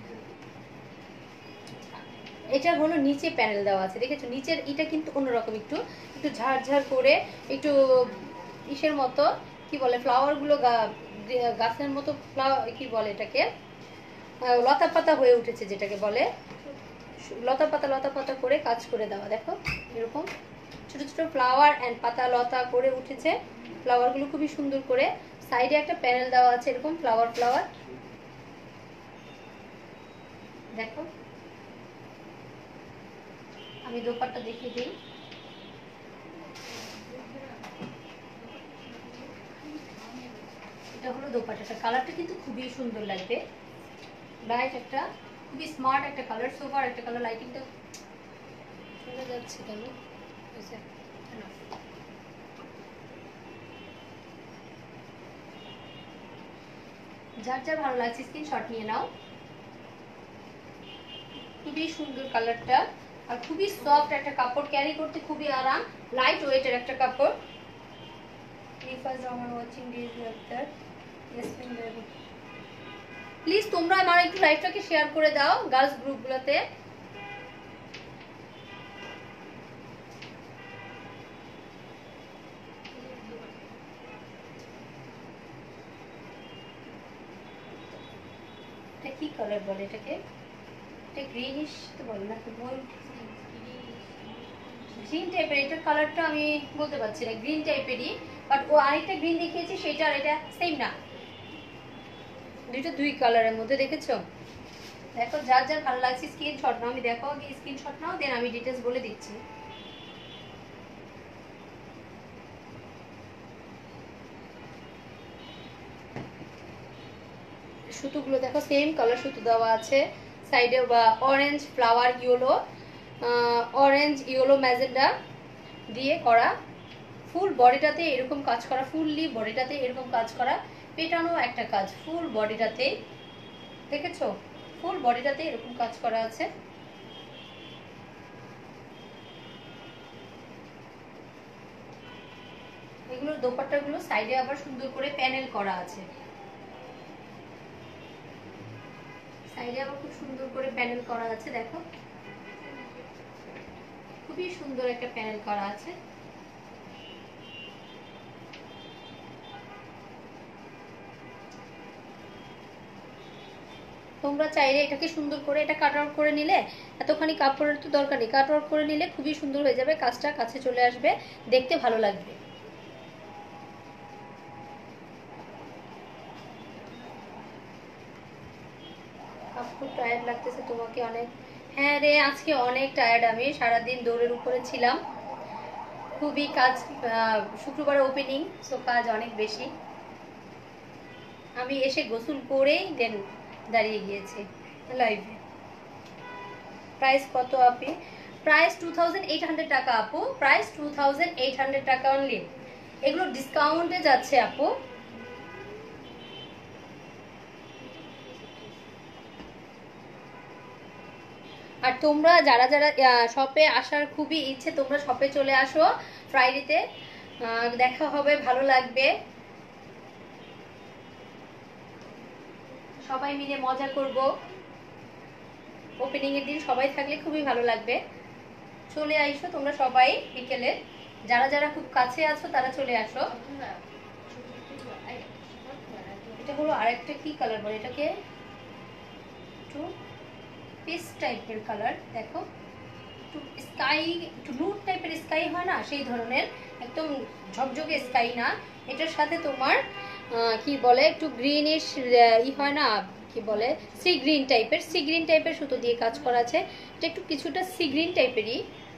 Speaker 1: এটা হলো নিচে প্যানেল দেওয়া আছে, দেখেছো? নিচের এটা কিন্তু অন্যরকম, একটু একটু ঝাড় করে, একটু ইসের মতো, কি বলে ফ্লাওয়ার গুলো, গাছের মতো ফ্লাওয়ার, কি বলে এটাকে, লতা পাতা হয়ে উঠেছে যেটাকে বলে, লতা পাতা করে কাজ করে দেওয়া। দেখো এরকম ছোট ছোট ফ্লাওয়ার এন্ড পাতা লতা করে উঠেছে। ফ্লাওয়ার গুলো খুবই সুন্দর করে, সাইডে একটা প্যানেল দেওয়া আছে এরকম ফ্লাওয়ার ফ্লাওয়ার। দেখো, আমি দোপাট্টা দেখিয়ে দিই। এটা হলো দোপাট্টাটা, কালারটা কিন্তু খুবই সুন্দর লাগবে। লাইট একটা, খুবই স্মার্ট একটা কালার, সোফার একটা কালার। লাইটিংটা চলে যাচ্ছে কেন? যার যার ভালো লাগছে স্ক্রিনশট নিয়ে নাও। খুবই সুন্দর কালারটা, আর খুবই সফট একটা কাপড়, ক্যারি করতে খুবই আরাম, লাইট ওয়েটের একটা কাপড়। প্লিজ তোমরা আমার একটু লাইভটাকে শেয়ার করে দাও গার্লস গ্রুপগুলোতে। এটা কি কালার বলে এটাকে? এটা গ্রিনিশ তো বলে না, গ্রিন টাইপের। এটার কালারটা আমি বলতে পারছি না, গ্রিন টাইপেরই, বাট ও আরেকটা গ্রিন দেখিয়েছি সেটা আর এটা সেম না, দুইটা দুই কালারের মধ্যে। দেখেছো? দেখো, যার যার ভালো লাগছে স্ক্রিনশট নাও। আমি দেখো আগে স্ক্রিনশট নাও, দেন আমি ডিটেলস বলে দিচ্ছি। সুতোগুলো দেখো সেম কালার সুতো দেওয়া আছে সাইডে, বা orange flower yellow, orange yellow magenta দিয়ে করা। ফুল বডিটাতে এরকম কাজ করা, ফুললি বডিটাতে এরকম কাজ করা, পেটানো একটা কাজ ফুল বডিটাতে, দেখেছো ফুল বডিটাতে এরকম কাজ করা আছে। এগুলোর দোপাট্টাগুলো সাইডে আবার সুন্দর করে প্যানেল করা আছে, সাইডে আবার খুব সুন্দর করে প্যানেল করা আছে, দেখো খুবই সুন্দর একটা প্যানেল করা আছে। তোমরা চাইলে এটাকে সুন্দর করে এটা কাট আউট করে নিলে, এতখানি কাপড়ের তো দরকার নেই, কাট আউট করে নিলে খুবই সুন্দর হয়ে যাবে, কাজটা কাছে চলে আসবে, দেখতে ভালো লাগবে। খুব টায়ার্ড লাগতেছে তোমাকে অনেক? হ্যাঁ রে, আজকে অনেক টায়ার্ড, আমি সারাদিন দৌড়ের উপরে ছিলাম, খুবই কাজ, শুক্রবারে ওপেনিং, সো কাজ অনেক বেশি। আমি এসে গোসল করেই দেন দাঁড়িয়ে গিয়েছি লাইভে। প্রাইস কত আপি? প্রাইস 2800 টাকা আপু, প্রাইস 2800 টাকা অনলি। এগুলো ডিসকাউন্টে যাচ্ছে আপু। আর তোমরা যারা যারা শপে আসার খুবই ইচ্ছে, তোমরা শপে চলে আসো ফ্রাইডেতে, দেখা হবে, ভালো লাগবে, সবাই মিলে মজা করব। ওপেনিং এর দিন সবাই থাকলে খুবই ভালো লাগবে। চলে আইসো তোমরা সবাই বিকেলে, যারা যারা খুব কাছে আছো তারা চলে আসো। এটা হলো আরেকটা কি কালার বলে এটাকে, একটু পিস টাইপের কালার, দেখো একটু স্কাই, একটু ব্লু টাইপের স্কাই হয় না সেই ধরনের, একদম ঝকঝকে স্কাই না, এটার সাথে তোমার কি বলে একটু গ্রিনিশ ই হয় না, কি বলে সি গ্রিন টাইপের, সি গ্রিন টাইপের সুতো দিয়ে কাজ করা আছে, এটা একটু কিছুটা সি গ্রিন টাইপেরই,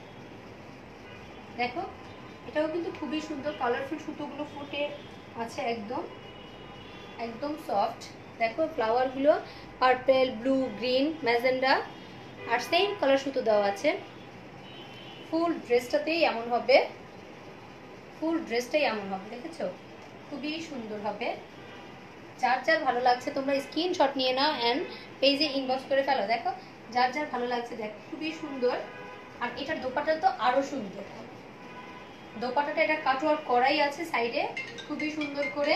Speaker 1: দেখো এটাও কিন্তু খুবই সুন্দর, কালারফুল সুতোগুলো ফুটে আছে, একদম একদম সফট, দেখো ফ্লাওয়ারগুলো পার্পল, ব্লু, গ্রিন, ম্যাজেন্ডা, আর সেম কালার সুতো দেওয়া আছে। ফুল ড্রেসটাতেই এমন হবে, ফুল ড্রেসটাই এমন হবে, দেখেছো খুবই সুন্দর হবে। যার যার ভালো লাগছে তোমরা স্ক্রিনশট নিয়ে নাও এন্ড পেজে ইনবক্স করে ফেলো, দেখো যার যার ভালো লাগছে, দেখো খুবই সুন্দর। আর এটার দোপাট্টা তো আরো সুন্দর, দোপাট্টাটা এটা কাটওয়ার্ক করাই আছে সাইডে খুবই সুন্দর করে,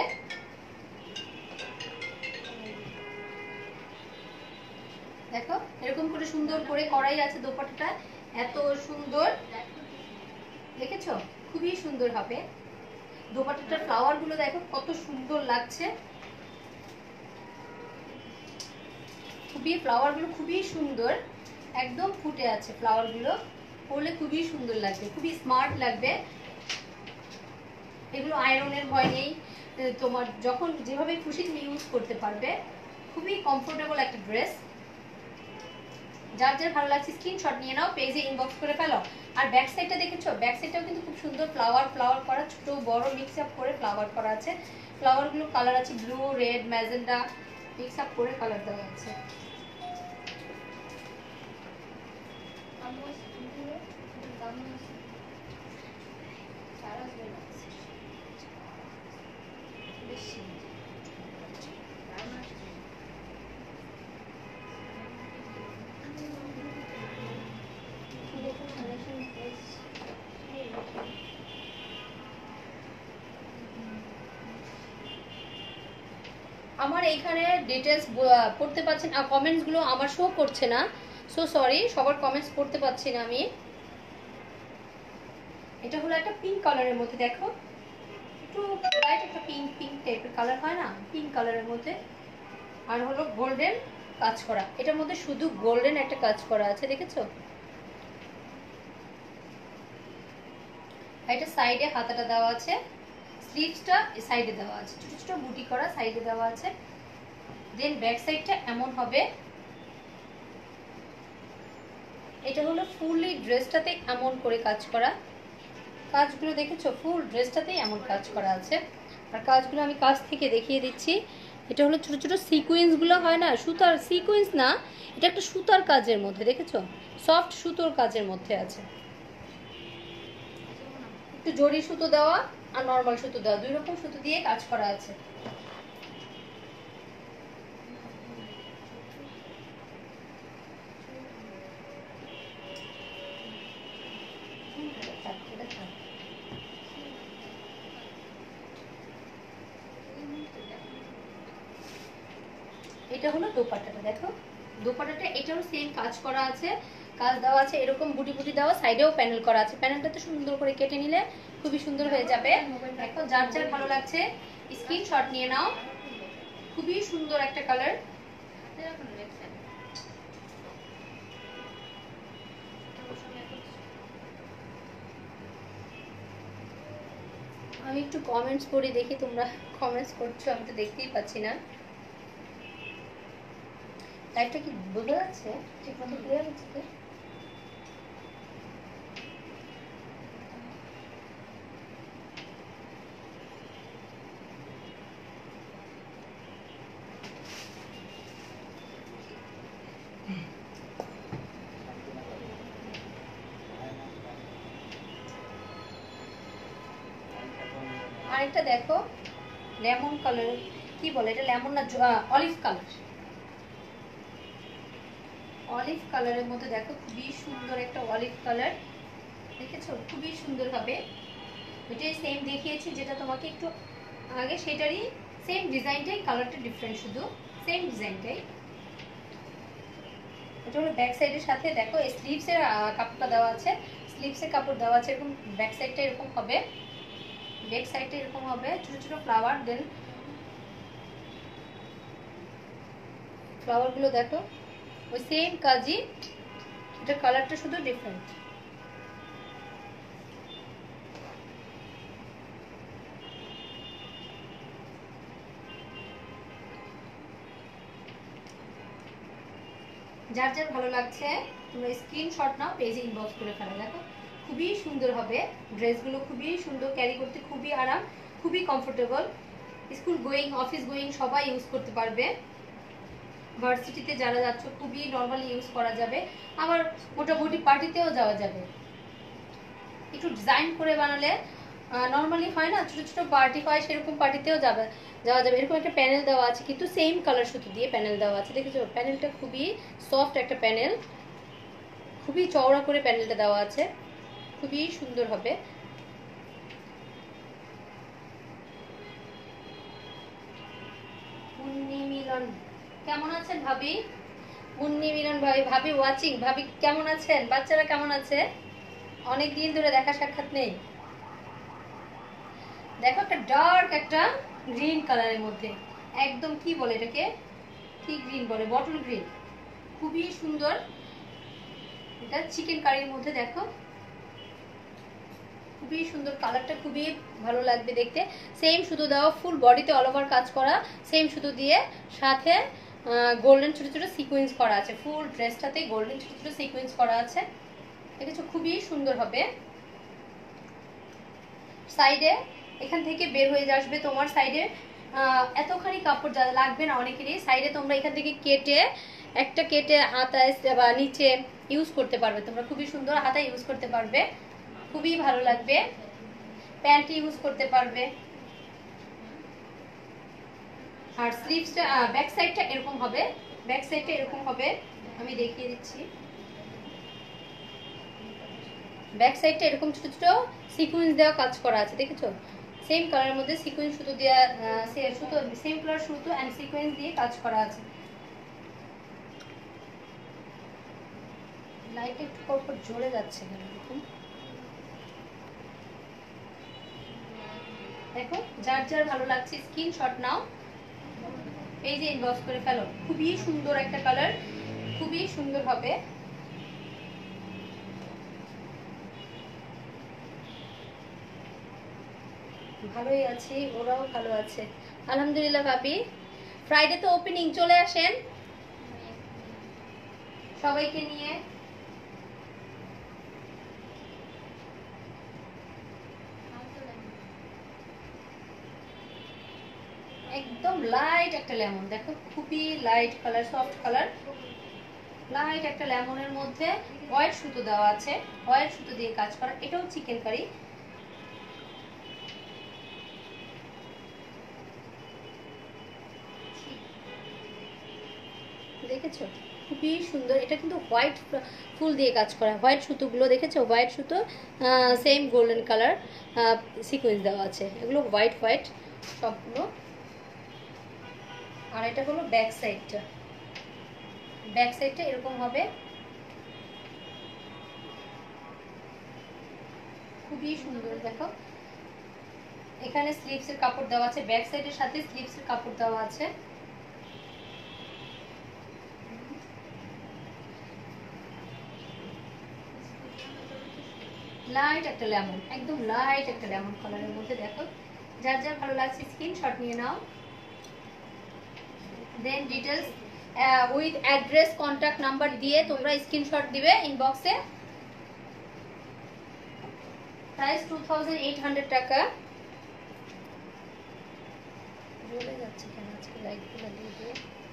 Speaker 1: দেখো এরকম করে সুন্দর করে করাই আছে দোপাট্টাটা, এত সুন্দর, দেখেছো খুবই সুন্দর হবে। দোপাট্টাটার ফ্লাওয়ার গুলো দেখো কত সুন্দর লাগছে, খুবই ফ্লাওয়ার গুলো খুবই সুন্দর, একদম ফুটে আছে ফ্লাওয়ার গুলো, পরলে খুবই সুন্দর লাগবে, খুবই স্মার্ট লাগবে। এগুলো আয়রনের ভয় নেই, তোমার যখন যেভাবে খুশি তুমি ইউজ করতে পারবে, খুবই কমফোর্টেবল একটা ড্রেস। যার যার ভালো লাগছে স্ক্রিনশট নিয়ে নাও, পেজে ইনবক্স করে ফেলো। আর ব্যাক সাইডটা দেখেছো, ব্যাক সাইডটাও কিন্তু খুব সুন্দর ফ্লাওয়ার ফ্লাওয়ার করা, ছোট বড় মিক্স আপ করে ফ্লাওয়ার করা আছে, ফ্লাওয়ার গুলো কালার আছে blue, red, magenta mix up করে কালার দেওয়া আছে। আমার এইখানে ডিটেলস পড়তে পাচ্ছেন, আর কমেন্টস গুলো আমার শো করছে না, সো সরি, সবার কমেন্টস পড়তে পাচ্ছি না আমি। এটা হলো একটা পিঙ্ক কালারের মধ্যে, দেখো একটু লাইট একটা পিঙ্ক পিঙ্ক টাইপের কালার হয় না, পিঙ্ক কালারের মধ্যে, আর হলো গোল্ডেন কাজ করা, এটার মধ্যে শুধু গোল্ডেন একটা কাজ করা আছে, দেখেছো এটা সাইডে হাতাটা দেওয়া আছে, স্লিভসটা সাইডে দেওয়া আছে, ছোট ছোট বুটি করা সাইডে দেওয়া আছে, দেন ব্যাক সাইডটা এমন হবে। এটা হলো ফুললি ড্রেসটাতে এমন করে কাজ করা, কাজগুলো দেখেছো ফুল ড্রেসটাতেই এমন কাজ করা আছে। আর কাজগুলো আমি কাছ থেকে দেখিয়ে দিচ্ছি, এটা হলো ছোট ছোট সিকোয়েন্সগুলো হয় না, সুতার সিকোয়েন্স না, এটা একটা সুতার কাজের মধ্যে, দেখেছো? সফট সুতোর কাজের মধ্যে আছে। একটু জরি সুতো দেওয়া আর নর্মাল সুতো দেওয়া, দুই রকম সুতো দিয়ে কাজ করা আছে। এটা হলো দোপাট্টাটা, দেখো দোপাট্টাটা এটারও সেম কাজ করা আছে, কাজ দেওয়া আছে এরকম বুটি বুটি দেওয়া, সাইডেও প্যানেল করা আছে। প্যানেলটাতে সুন্দর করে কেটে নিলে খুবই সুন্দর হয়ে যাবে। দেখো যার যার ভালো লাগছে স্ক্রিনশট নিয়ে নাও, খুবই সুন্দর একটা কালার। আমি একটু কমেন্টস পড়ি, দেখি তোমরা কমেন্টস করছো, আমি তো দেখতেই পাচ্ছি না। লাইভটা কি বোঝা যাচ্ছে ঠিক মতো, ক্লিয়ার হচ্ছে কি? আরেকটা দেখো লেমন কালার, কি বলে এটা, লেমন না অলিভ কালার, অলিভ কালারের মধ্যে দেখো খুবই সুন্দর একটা অলিভ কালার, দেখেছো খুবই সুন্দর হবে। ওইটাই সেম দেখিয়েছি যেটা তোমাকে একটু আগে, সেটারই সেম ডিজাইনটাই, কালারটা ডিফারেন্ট, শুধু সেম ডিজাইনটাই। এটা হলো ব্যাক সাইডের সাথে দেখো স্লিভসের কাপড়টা দেওয়া আছে, স্লিভসের কাপড় দেওয়া আছে, এরকম ব্যাক সাইডটা এরকম হবে, ব্যাক সাইডটা এরকম হবে ছোট ছোট ফ্লাওয়ার, দেন ফ্লাওয়ারগুলো দেখো ওই সেম কাজই, এটা কালারটা শুধু ডিফারেন্ট। যার যার ভালো লাগছে তোমরা স্ক্রিনশট নাও, পেজে ইনবক্স করে ফেলো। দেখো খুবই সুন্দর হবে ড্রেসগুলো, খুবই সুন্দর, ক্যারি করতে খুবই আরাম, খুবই comfortable, school going office going সবাই ইউজ করতে পারবে। ভার্সিটিতে যারা যাচ্ছ খুবই নর্মালি ইউজ করা যাবে, আবার মোটামুটি পার্টিতেও যাওয়া যাবে। একটু ডিজাইন করে বানালে নর্মালি হয় না, ছোট ছোট পার্টি হয়, সেরকম পার্টিতেও যাওয়া যাবে। এরকম একটা প্যানেল দেওয়া আছে, কিন্তু সেম কালার সুতো দিয়ে প্যানেল দেওয়া আছে, দেখেছো? প্যানেলটা খুবই সফট একটা প্যানেল, খুবই চওড়া করে প্যানেলটা দেওয়া আছে, খুবই সুন্দর হবে। মুন্নি মিলন কেমন আছেন ভাবি? মুন্নি মিলন ভাই, ভাবি ওয়াচিং, ভাবি কেমন আছেন? বাচ্চারা কেমন আছে? অনেক দিন ধরে দেখা সাক্ষাৎ নেই। দেখো একটা ডার্ক একটা গ্রিন কালারের মধ্যে, একদম কি বলে এটাকে, কি গ্রিন বলে, বটল গ্রিন, খুবই সুন্দর। এটা চিকেন কারির মধ্যে দেখো খুবই সুন্দর, কালারটা খুবই ভালো লাগবে দেখতে। সেম সুতো দেওয়া, ফুল বডিতে অল ওভার কাজ করা, সেম সুতো দিয়ে সাথে গোল্ডেন ছোট ছোট সিকোয়েন্স করা আছে, ফুল ড্রেসটাতে গোল্ডেন ছোট ছোট সিকোয়েন্স করা আছে, দেখেছো খুবই সুন্দর হবে। সাইডে এখান থেকে বের হয়ে আসবে তোমার সাইডে এতখানি কাপড় যা লাগবে না অনেকেরই, সাইডে তোমরা এখান থেকে কেটে একটা কেটে হাতায় বা নিচে ইউজ করতে পারবে তোমরা, খুবই সুন্দর হাতায় ইউজ করতে পারবে, খুবই ভালো লাগবে। প্যান্ট ইউজ করতে পারবে। আর স্লিভসটা ব্যাক সাইডটা এরকম হবে, ব্যাক সাইডটা এরকম হবে, আমি দেখিয়ে দিচ্ছি। ব্যাক সাইডটা এরকম ছোট ছোট সিকোয়েন্স দেওয়া কাজ করা আছে, দেখেছো? সেম কালারের মধ্যে সিকোয়েন্স সুতো দেওয়া, সুতো সেম কালার সুতো এন্ড সিকোয়েন্স দিয়ে কাজ করা আছে। লাইট একটু পরপর জ্বলে যাচ্ছে কেন দেখুন। দেখো যার যার ভালো লাগছে স্ক্রিনশট নাও, পেজে ইনবক্স করে ফেলো। খুবই সুন্দর একটা কালার, খুবই সুন্দর হবে। ভালোই আছি, ওরাও ভালো আছে আলহামদুলিল্লাহ। ভাবি ফ্রাইডে তো ওপেনিং, চলে আসেন সবাইকে নিয়ে। একদম লাইট একটা লেমন, দেখো খুবই light colour, soft colour, light একটা লেমনের মধ্যে হোয়াইট সুতো দেওয়া আছে, হোয়াইট সুতো দিয়ে কাজ করা। এটাও চিকেন কারি, দেখেছো খুবই সুন্দর। এটা কিন্তু হোয়াইট ফুল দিয়ে কাজ করা, হোয়াইট সুতোগুলো দেখেছো, হোয়াইট সুতো, সেম গোল্ডেন কালার সিকোয়েন্স দেওয়া আছে, এগুলো হোয়াইট হোয়াইট সবগুলো। আর এটা হলো ব্যাক সাইডটা, ব্যাক সাইডটা এরকম হবে, খুবই সুন্দর। দেখো এখানে স্লিভসের কাপড় দেওয়া আছে, ব্যাক সাইডের সাথে স্লিভসের কাপড় দেওয়া আছে। লাইট একটা লেমন, একদম লাইট একটা লেমন কালারের মধ্যে। দেখো যার যার ভালো লাগছে স্ক্রিনশট নিয়ে নাও। Then details with address contact number দিয়ে তোমরা স্ক্রিনশট দিবে ইনবক্সে। প্রাইস 2800 টাকা। জ্বলে যাচ্ছে কেন আজকে লাইটগুলো দিয়ে দিয়ে?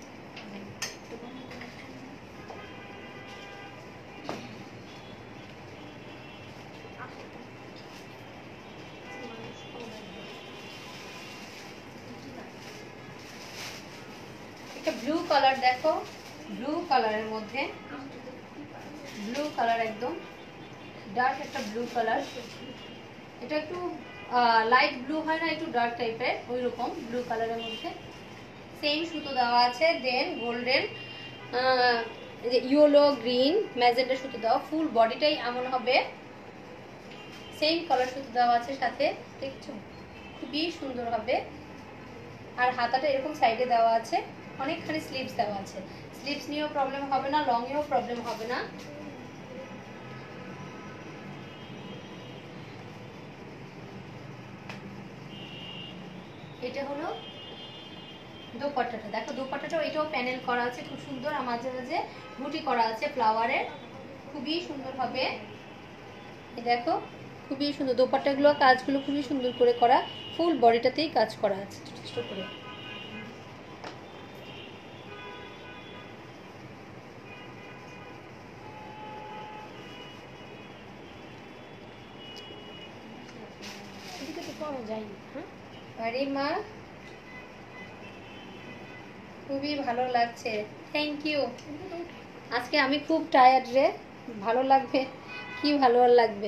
Speaker 1: একটা ব্লু কালার, দেখো ব্লু কালারের মধ্যে, ব্লু কালার একদম ডার্ক একটা ব্লু কালার। এটা একটু লাইট ব্লু হয় না, একটু ডার্ক টাইপের, ওই রকম ব্লু কালারের মধ্যে সেম সুতো দেওয়া আছে। Then golden, yellow, green, magenta সুতো দেওয়া, ফুল বডিটাই এমন হবে, সেম কালার সুতো দেওয়া আছে সাথে, দেখছো খুবই সুন্দর হবে। আর হাতাটা এরকম সাইডে দেওয়া আছে, অনেকখানি স্লিভস দেওয়া আছে, স্লিভস নিয়েও প্রবলেম হবে না, লং এও প্রবলেম হবে না। এটা হলো দোপাট্টাটা, দেখো দোপাট্টাটাও এটাও প্যানেল করা আছে খুব সুন্দর, আর মাঝে মাঝে বুটি করা আছে ফ্লাওয়ারের, খুবই সুন্দর হবে। দেখো খুবই সুন্দর দোপাট্টাগুলো, কাজগুলো খুবই সুন্দর করে করা, ফুল বডিটাতেই কাজ করা আছে ছোট ছোট করে। মা খুবই ভালো লাগছে, থ্যাংক ইউ। আজকে আমি খুব টায়ার্ড রে, ভালো লাগবে কি ভালো আর লাগবে।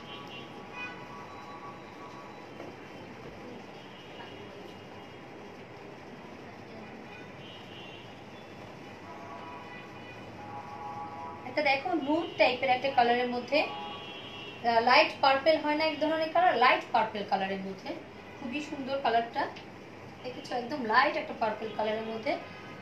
Speaker 1: এটা দেখো নুড টাইপের একটা কালারের মধ্যে, লাইট পার্পল হয় না এক ধরনের কালার, লাইট পার্পল কালারের মধ্যে, খুবই সুন্দর কালারটা, দেখেছো একদম লাইট একটা পার্পল কালারের মধ্যে,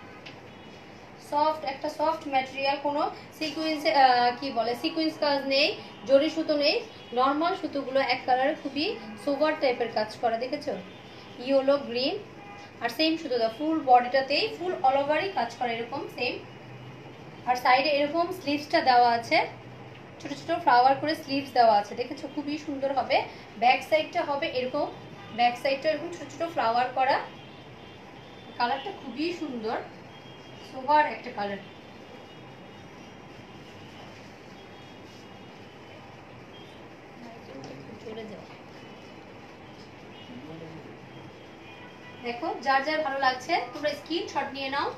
Speaker 1: সফট একটা সফট ম্যাটেরিয়াল, কোনো সিকোয়েন্স কি বলে সিকোয়েন্স কাজ নেই, জরি সুতো নেই, নর্মাল সুতোগুলো এক কালারে খুবই সোভার টাইপের কাজ করা, দেখেছো ইয়েলো গ্রিন, আর সেম সুতো দাও ফুল বডিটাতেই, ফুল অল ওভারই কাজ করা এরকম সেম। আর সাইডে এরকম স্লিভসটা দেওয়া আছে, ছোট ছোট ফ্লাওয়ার করে স্লিভস দেওয়া আছে, দেখেছো খুবই সুন্দর হবে। ব্যাক সাইডটা হবে এরকম, ব্যাক সাইডটা এরকম ছোট ছোট ফ্লাওয়ার করা, কালারটা খুবই সুন্দর, সোভার একটা কালার। দেখো যার যার ভালো লাগছে তোমরা স্ক্রিনশট নিয়ে নাও।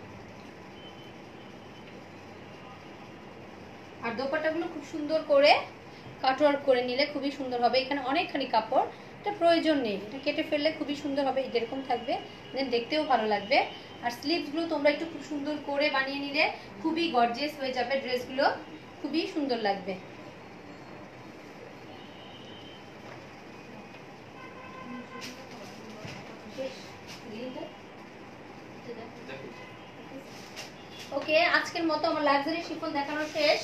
Speaker 1: আর দোপাট্টাগুলো খুব সুন্দর করে কাটওয়ার্ক করে নিলে খুবই সুন্দর হবে। এখানে অনেকখানি কাপড়, এটা প্রয়োজন নেই, এটা কেটে ফেললে খুবই সুন্দর হবে, এরকম থাকবে, দেন দেখতেও ভালো লাগবে। আর স্লিভসগুলো তোমরা একটু খুব সুন্দর করে বানিয়ে নিলে খুবই গর্জিয়াস হয়ে যাবে, ড্রেসগুলো খুবই সুন্দর লাগবে। ওকে, আজকের মতো আমার লাক্সারি শিফন দেখানো শেষ।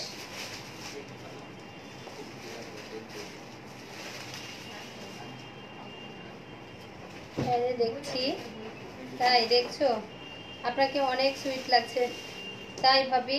Speaker 1: দেখছি, তাই দেখছো আপনাকে অনেক সুইট লাগছে, তাই ভাবি।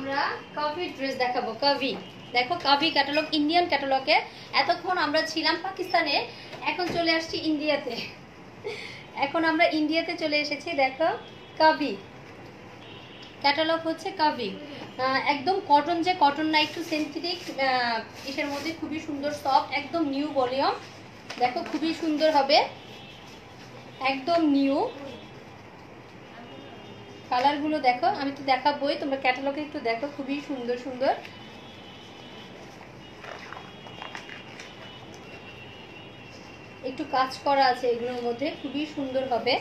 Speaker 1: আমরা কাভি ড্রেস দেখাবো। কাভি দেখো, কাভি ক্যাটালগ, ইন্ডিয়ান ক্যাটালগে। এতক্ষণ আমরা ছিলাম পাকিস্তানে, এখন চলে আসছি ইন্ডিয়াতে। এখন আমরা ইন্ডিয়াতে চলে এসেছি। দেখো কাভি ক্যাটালগ হচ্ছে কাভি। একদম কটন, যে কটন না, একটু সিনথেটিক ইসের মধ্যে, খুবই সুন্দর সফট, একদম নিউ ভলিউম। দেখো খুবই সুন্দর হবে, একদম নিউ। কালারগুলো দেখো, আমি তো দেখাবোই, তোমরা ক্যাটালগে একটু দেখো, খুবই সুন্দর সুন্দর। একটু কাজ করা আছে এগুলোর মধ্যে, খুবই সুন্দর হবে।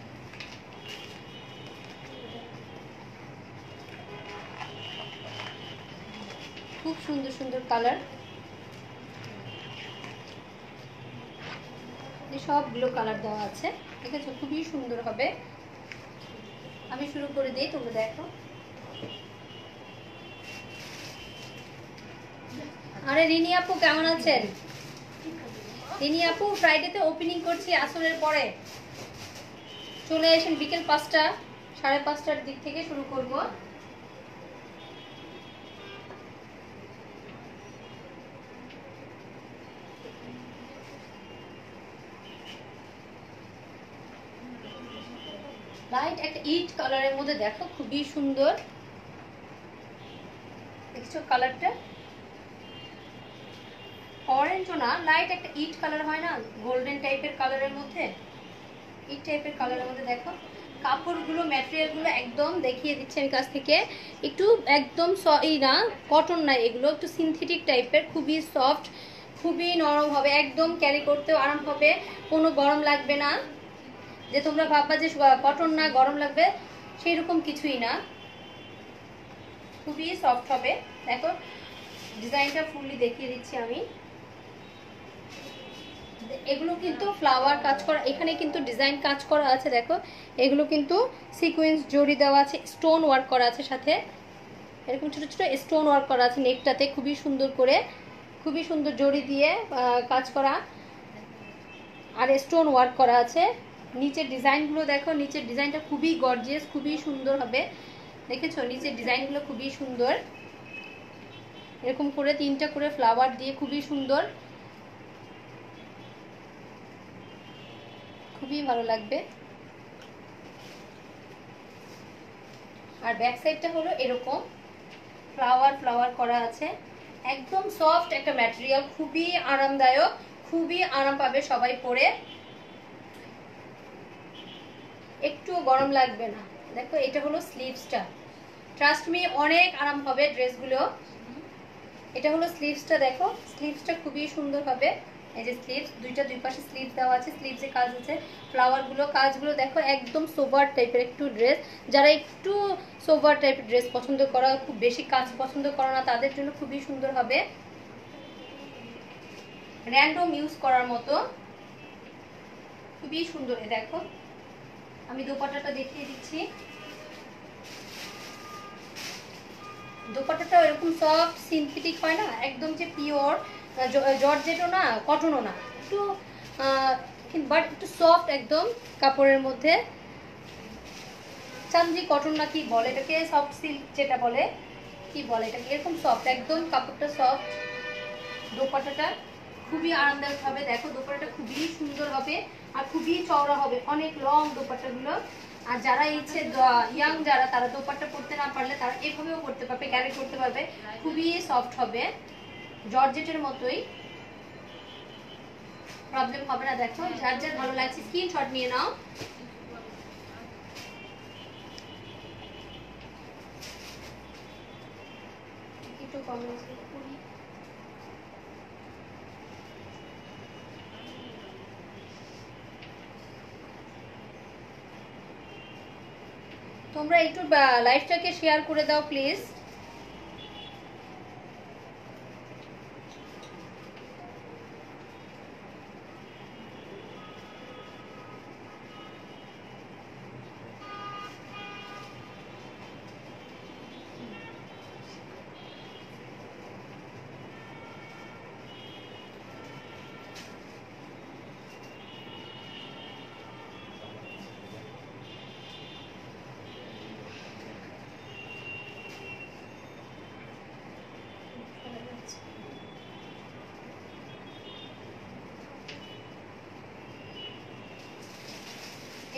Speaker 1: খুব সুন্দর সুন্দর কালার, সবগুলো কালার দেওয়া আছে, ঠিক আছে, খুবই সুন্দর হবে। আমি শুরু করে দিই, তোমরা দেখো। আরে রিনি আপু কেমন আছেন? রিনি আপু, ফ্রাইডেতে ওপেনিং করছি আসরের পরে, চলে আসেন। বিকেল 5টা, 5:30টার দিক থেকে শুরু করব। লাইট একটা ইট কালারের মধ্যে, দেখো খুবই সুন্দর। দেখছো কালারটা? অরেঞ্জও না, লাইট একটা ইট কালার হয় না, গোল্ডেন টাইপের কালারের মধ্যে, ইট টাইপের কালারের মধ্যে। দেখো কাপড়গুলো, ম্যাটেরিয়ালগুলো একদম দেখিয়ে দিচ্ছি আমি কাছ থেকে। একটু একদম না কটন না, এগুলো একটু সিনথেটিক টাইপের, খুবই সফট, খুবই নরম হবে, একদম ক্যারি করতেও আরাম হবে, কোনো গরম লাগবে না। যে তোমরা ভাববা যে কটন না, গরম লাগবে, সেই রকম কিছুই না, খুবই সফট হবে। দেখো ডিজাইনটা ফুললি দেখিয়ে দিচ্ছি আমি। এগুলো কিন্তু ফ্লাওয়ার কাজ করা, এখানে কিন্তু ডিজাইন কাজ করা আছে। দেখো এগুলো কিন্তু সিকোয়েন্স জড়ি দেওয়া আছে, স্টোন ওয়ার্ক করা আছে সাথে, এরকম ছোট ছোট স্টোন ওয়ার্ক করা আছে নেকটাতে, খুবই সুন্দর করে, খুবই সুন্দর জড়ি দিয়ে কাজ করা, আর স্টোন ওয়ার্ক করা আছে। নিচের ডিজাইনগুলো দেখো, নিচের ডিজাইনটা খুবই গর্জিয়াস, খুবই সুন্দর হবে। দেখেছো নিচের ডিজাইনগুলো খুবই সুন্দর, এরকম করে 3টা করে ফ্লাওয়ার দিয়ে, খুবই সুন্দর, খুবই ভালো লাগবে। আর ব্যাক সাইডটা হলো এরকম ফ্লাওয়ার ফ্লাওয়ার করা আছে, একদম সফট একটা ম্যাটেরিয়াল, খুবই আরামদায়ক, খুবই আরাম পাবে সবাই পরে, একটুও গরম লাগবে না। দেখো এটা হলো স্লিভসটা, ট্রাস্ট মি অনেক আরাম হবে ড্রেসগুলো। এটা হলো স্লিভসটা, দেখো স্লিভসটা খুবই সুন্দর হবে। এই যে স্লিভস, দুই পাশে স্লিভস দেওয়া আছে, স্লিভসে কাজ আছে, ফ্লাওয়ারগুলো, কাজগুলো দেখো, একদম সোবার টাইপের একটু ড্রেস। যারা একটু সোবার টাইপের ড্রেস পছন্দ করা, খুব বেশি কাজ পছন্দ করো না, তাদের জন্য খুবই সুন্দর হবে, র্যান্ডম ইউজ করার মতো, খুবই সুন্দর। দেখো আমি দোপাট্টাটা দেখিয়ে দিচ্ছি। দোপাট্টাটা এরকম সফট সিনথেটিক হয় না, একদম যে পিওর জর্জেটও না, কটনও না, একটু বাট একটু সফট একদম কাপড়ের মধ্যে, চান্দি কটন না কি বলে এটাকে, সফট সিল্ক যেটা বলে, কি বলে এটাকে, এরকম সফট একদম, কাপড়টা সফট। দোপাট্টাটা খুবই আরামদায়ক হবে। দেখো দোপাট্টাটা খুবই সুন্দর হবে, আর খুবই চওড়া হবে, অনেক লং দোপাট্টাগুলো। আর যারা ইচ্ছে ইয়াং যারা, তারা দোপাট্টা পরতে না পারলে তারা এভাবেও পরতে পারবে, ক্যারি করতে পারবে, খুবই সফট হবে, জর্জেটের মতোই, প্রবলেম হবে না। দেখো যার যার ভালো লাগছে স্ক্রিনশট নিয়ে নাও। একটু কমেন্ট করি। তোমরা একটু লাইভটাকে শেয়ার করে দাও প্লিজ।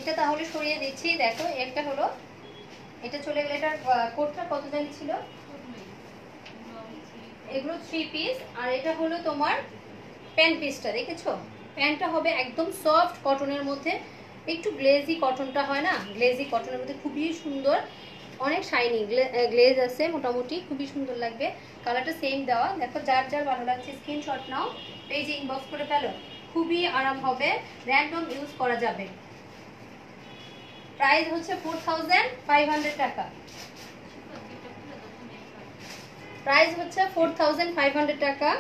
Speaker 1: আচ্ছা তাহলে সরিয়ে দিচ্ছি। দেখো একটা হলো, এটা চলে গেলে, এটার কোটটা কত জানি ছিল, এগুলো 3 পিস। আর এটা হলো তোমার প্যান্ট পিসটা, দেখেছো? প্যান্টটা হবে একদম সফট কটনের মধ্যে, একটু গ্লেজি কটনটা হয় না, গ্লেজি কটনের মধ্যে খুবই সুন্দর, অনেক শাইনি গ্লেজ আছে মোটামুটি, খুবই সুন্দর লাগবে। কালারটা সেম দেওয়া। দেখো যার যার ভালো লাগছে স্ক্রিনশট নাও, পেজে ইনবক্স করে ফেলো। খুবই আরাম হবে, র্যান্ডম ইউজ করা যাবে। প্রাইস হচ্ছে 4500 টাকা। প্রাইস হচ্ছে 4500 টাকা।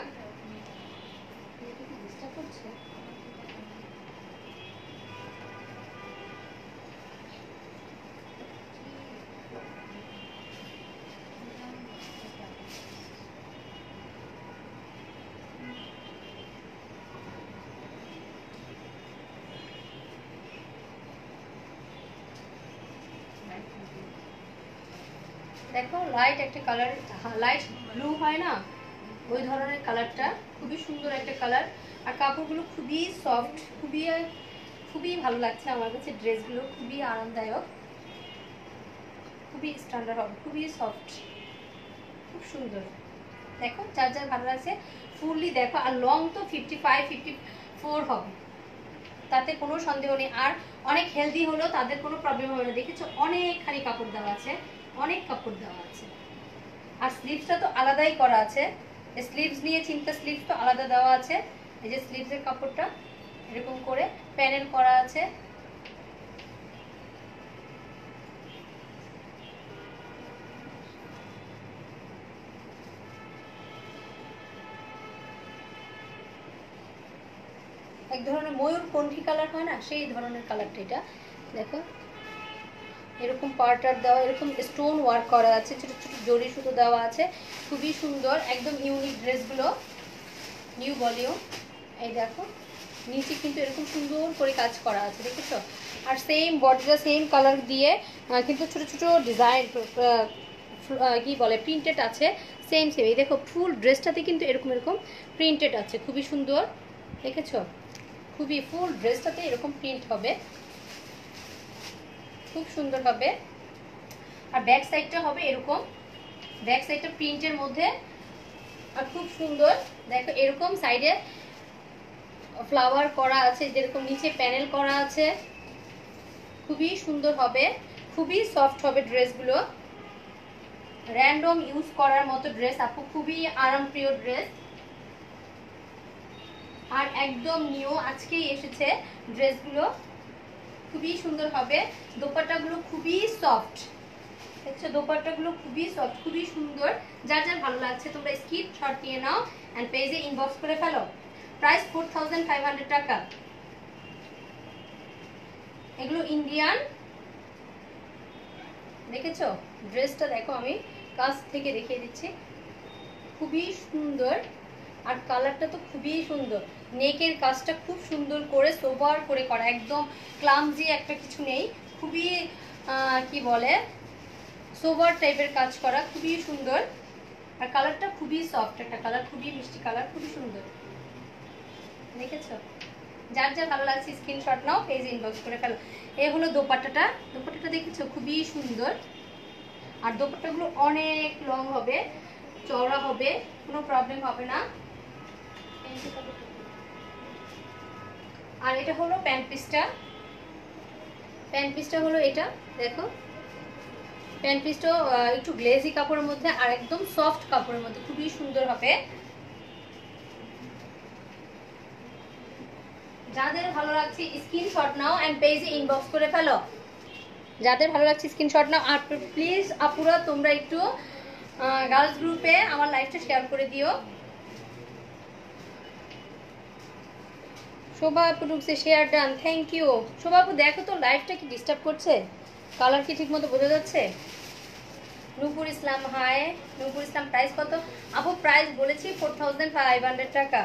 Speaker 1: দেখো লাইট একটা কালার, লাইট ব্লু হয় না, ওই ধরনের কালারটা, খুবই সুন্দর একটা কালার। আর কাপড়গুলো খুবই সফট, খুবই খুবই ভালো লাগছে আমার কাছে। ড্রেসগুলো খুবই আরামদায়ক, খুবই স্ট্যান্ডার্ড হবে, খুবই সফট, খুব সুন্দর। দেখো যার যার ভালো লাগছে ফুললি দেখো। আর লং তো 55-54 হবে, তাতে কোনো সন্দেহ নেই। আর অনেক হেলদি হলো, তাদের কোনো প্রবলেম হবে না। দেখেছো অনেকখানি কাপড় দেওয়া আছে, অনেক কাপড় দেওয়া আছে। আর স্লিভসটা তো আলাদাই করা আছে, স্লিভস নিয়ে চিন্তা, স্লিভস তো আলাদা দেওয়া আছে। এই যে স্লিভসের কাপড়টা এরকম করে প্যানেল করা আছে। এক ধরনের ময়ূর কণ্ঠী কালার হয় না, সেই ধরনের কালারটা এটা। দেখো এরকম পার্টার দেওয়া, এরকম স্টোন ওয়ার্ক করা আছে, ছোট ছোট জড়ি সুতো দেওয়া আছে, খুবই সুন্দর, একদম ইউনিক ড্রেসগুলো, নিউ ভলিউম। এই দেখো নিচে কিন্তু এরকম সুন্দর করে কাজ করা আছে, দেখেছো? আর সেম বডিটা সেম কালার দিয়ে কিন্তু ছোট ছোট ডিজাইন কি বলে প্রিন্টেড আছে, সেম সেম। এই দেখো ফুল ড্রেসটাতে কিন্তু এরকম এরকম প্রিন্টেড আছে, খুবই সুন্দর, দেখেছো? খুবই ফুল ড্রেসটাতে এরকম প্রিন্ট হবে, খুব সুন্দর হবে। আর ব্যাক সাইডটা হবে এরকম, ব্যাক সাইডটা প্রিন্টের মধ্যে, আর খুব সুন্দর। দেখো এরকম সাইডে ফ্লাওয়ার করা আছে, যেরকম নিচে প্যানেল করা আছে, খুবই সুন্দর হবে, খুবই সফট হবে ড্রেসগুলো, র্যান্ডম ইউজ করার মতো ড্রেস আপু, খুবই আরামপ্রিয় ড্রেস। আর একদম নিউ আজকেই এসেছে ড্রেসগুলো, খুবই সুন্দর হবে। দোপাট্টাগুলো খুবই সফট, দেখছো দোপাট্টাগুলো খুবই সফট, খুবই সুন্দর। যার যার ভালো লাগছে তোমরা স্ক্রিনশট নিয়ে নাও এন্ড পেজে ইনবক্স করে ফেলো। প্রাইস 4500 টাকা। এগুলো ইন্ডিয়ান, দেখেছো? ড্রেসটা দেখো, আমি কাছ থেকে দেখিয়ে দিচ্ছি, খুবই সুন্দর। আর কালারটা তো খুবই সুন্দর, নেকের কাজটা খুব সুন্দর করে সোবার করে করা, একদম ক্লামজি একটা কিছু নেই, খুবই কি বলে সোবার টাইপের কাজ করা, খুবই সুন্দর। আর কালারটা খুবই সফট একটা কালার, খুবই মিষ্টি কালার, খুবই সুন্দর, দেখেছো? যার যার ভালো লাগছে স্ক্রিনশট নাও, পেজে ইনবক্স করে ফেলো। এই হলো দোপাট্টাটা, দোপাট্টাটা দেখেছো খুবই সুন্দর। আর দোপাট্টাগুলো অনেক লং হবে, চওড়া হবে, কোনো প্রবলেম হবে না। আর এটা হলো প্যান্ট পিসটা, প্যান্ট পিসটা হলো এটা, দেখো প্যান্ট পিসটাও একটু গ্লেজি কাপড়ের মধ্যে আর একদম সফট কাপড়ের মধ্যে, খুবই সুন্দর হবে। যাদের ভালো লাগছে স্ক্রিনশট নাও এন্ড পেজে ইনবক্স করে ফেলো। যাদের ভালো লাগছে স্ক্রিনশট নাও। আর প্লিজ আপুরা তোমরা একটু গার্লস গ্রুপে আমার লাইভটা শেয়ার করে দিও। শোভা আপু ঢুকছে, share done, thank you. Shobha আপু দেখো তো লাইভটা কি ডিস্টার্ব করছে, কালার কি ঠিক মতো বোঝা যাচ্ছে? নূপুর ইসলাম, হাই নূপুর ইসলাম। প্রাইস কত আপু? প্রাইস বলেছি 4500 টাকা।